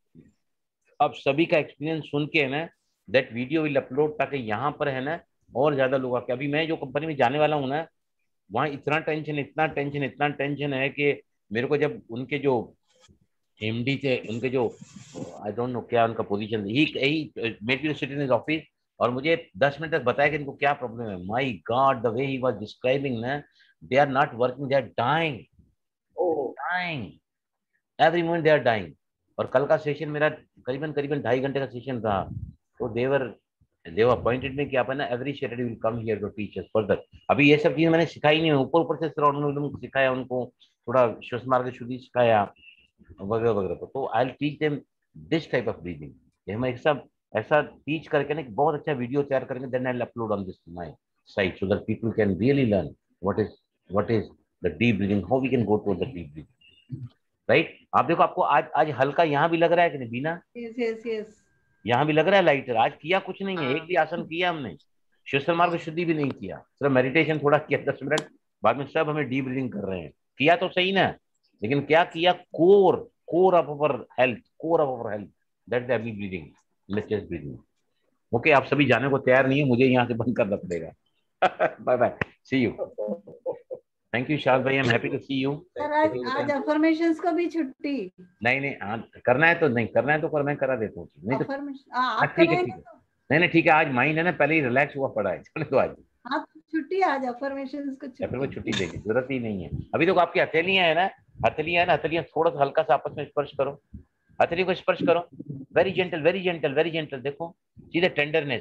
अब सभी का एक्सपीरियंस सुन के है ना, दैट वीडियो विल अपलोड, ताकि यहाँ पर है ना और ज्यादा लोग आके। अभी मैं जो कंपनी में जाने वाला हूँ ना, वहाँ इतना टेंशन है कि मेरे को जब उनके जो एमडी थे, उनके जो आई डोंट नो क्या उनका position, he made me sit in his office और मुझे 10 मिनट तक बताया कि इनको क्या प्रॉब्लम है। My god, the way he was describing ना, they are not working, they are dying. Oh. Dying. Every moment they are dying. और कल का सेशन मेरा करीबन 2.5 घंटे का सेशन था, तो they were appointed में कि आप है ना every Saturday will come here to teach us further. अभी ये सब चीजें मैंने सिखाई नहीं है, ऊपर से सिर्फ सिखाया उनको, थोड़ा श्वास मार्ग शुद्धि सिखाया वगैरह वगैरह। तो I'll teach them this type of breathing. ये हम एक सब ऐसा टीच करके ना बहुत अच्छा वीडियो तैयार करेंगे, then I'll upload on this my site so that people can really learn what is the deep breathing, how we can go to the deep breathing, right? आप देखो, आपको आज हल्का यहाँ भी लग रहा है कि नहीं बीना? yes. यहाँ भी लग रहा है लाइटर। आज किया कुछ नहीं है, एक भी आसन किया हमने, श्वसन मार्ग शुद्धि भी नहीं किया, सिर्फ मेडिटेशन थोड़ा किया 10 मिनट, बाद में सब हमें डीप ब्रीदिंग कर रहे हैं। किया तो सही ना, लेकिन क्या किया? Core of our health, that is deep breathing, chest breathing. Okay, आप सभी जाने को तैयार नहीं है, मुझे यहाँ से बंद करना पड़ेगा। Bye bye, see you. Thank you Shah भाई, I am happy to see you. Sir आज अफर्मेशंस को भी छुट्टी? नहीं, करना है तो नहीं, करना है तो मैं करा देता हूँ। नहीं तो ठीक है। नहीं ठीक है, आज माइंड है ना पहले ही रिलैक्स हुआ पड़ा है, चलो तो आज छुट्टी, आज अफर्मेशंस को छुट्टी। फिर वो छुट्टी देगी, जरूरत ही नहीं है। अभी तो आपकी हथेलियां है ना, हथेलियां थोड़ा सा हल्का सा आपस में स्पर्श करो, हथेली को स्पर्श करो, वेरी जेंटल। देखो सीधा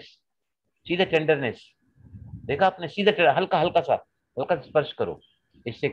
टेंडरनेस, देखा आपने? सीधा हल्का सा स्पर्श करो। इससे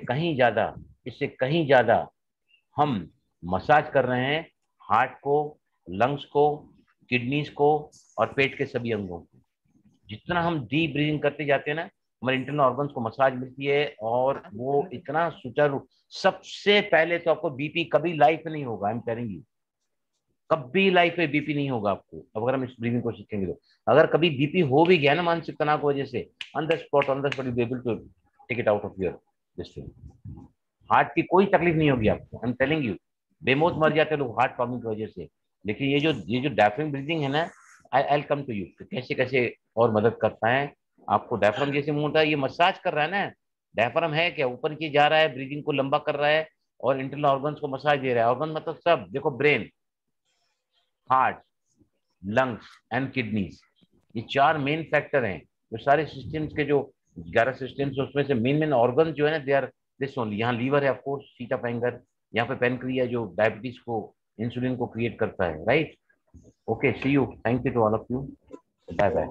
कहीं ज्यादा हम मसाज कर रहे हैं हार्ट को, लंग्स को, किडनीज को और पेट के सभी अंगों को। जितना हम डीप ब्रीदिंग करते जाते हैं ना, हमारे इंटरनल ऑर्गन्स को मसाज मिलती है और वो इतना सुचारू। सबसे पहले तो आपको बीपी कभी लाइफ में नहीं होगा, आई एम टेलिंग यू, कभी लाइफ में बीपी नहीं होगा आपको, अगर हम इस ब्रीदिंग को सीखेंगे तो। अगर कभी बीपी हो भी गया ना मानसिक तनाव की वजह से, on the spot you be able to take it out of your this thing. Heart की कोई तकलीफ नहीं होगी आपको, आई एम टेलिंग यू। बेमौत मर जाते लोग हार्ट प्रॉब्लम की वजह से। लेकिन ये जो डायफ्राम ब्रीदिंग है ना, आई कम टू यू, कैसे और मदद करता है आपको। डायफ्राम जैसे मुंह होता है, ये मसाज कर रहा है ना, डायफ्राम है क्या, ऊपर की जा रहा है, ब्रीदिंग को लंबा कर रहा है और इंटरनल ऑर्गन्स को मसाज दे रहा है। ऑर्गन मतलब सब, देखो brain, heart, lungs and kidneys, ये 4 मेन फैक्टर हैं। जो सारे सिस्टम्स के जो 11 सिस्टम्स, उसमें से मेन ऑर्गन जो है ना, दे आर दिस ओनली। यहाँ लीवर है ऑफकोर्स, सीता पैंगर, यहाँ पे पेनक्रिया जो डायबिटीज को, इंसुलिन को क्रिएट करता है, right? Okay, see you, thank you to all of you, bye bye.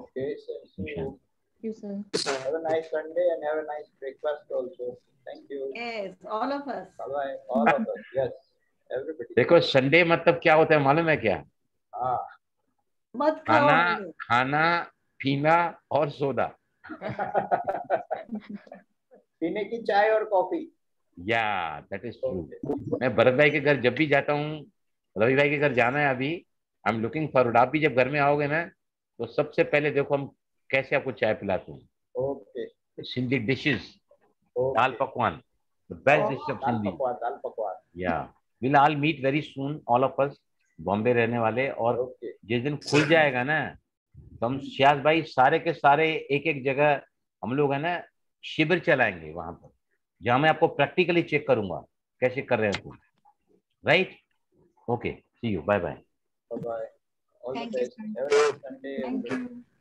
you, sir. Have a nice Sunday and have a nice breakfast also. Thank you. Yes, all of us. Bye, all of us. Yes, everybody. देखो संडे मतलब क्या होता है मालूम है क्या? मत खाना पीना और सोना। पीने की चाय और कॉफी। या दैट इज ट्रू। मैं भरत भाई के घर जब भी जाता हूँ, रवि भाई के घर जाना है अभी, आई एम लुकिंग फॉरवर्ड। आप भी जब घर में आओगे ना, तो सबसे पहले देखो हम कैसे आपको चाय पिलाते हैं। Okay. Sindhi dishes, dal pakwan, the best dish of Sindhi. Dal pakwan. Yeah will all meet very soon, all of us, Bombay रहने वाले। और जिस दिन खुल जाएगा ना, तो हम श्यास भाई सारे के सारे एक जगह हम लोग है ना शिविर चलाएंगे वहां पर, जहां मैं आपको प्रैक्टिकली चेक करूंगा कैसे कर रहे हैं, right? Okay, see you, bye bye. Bye bye. All the Thank you, best. sir. Have a nice Sunday. Thank you.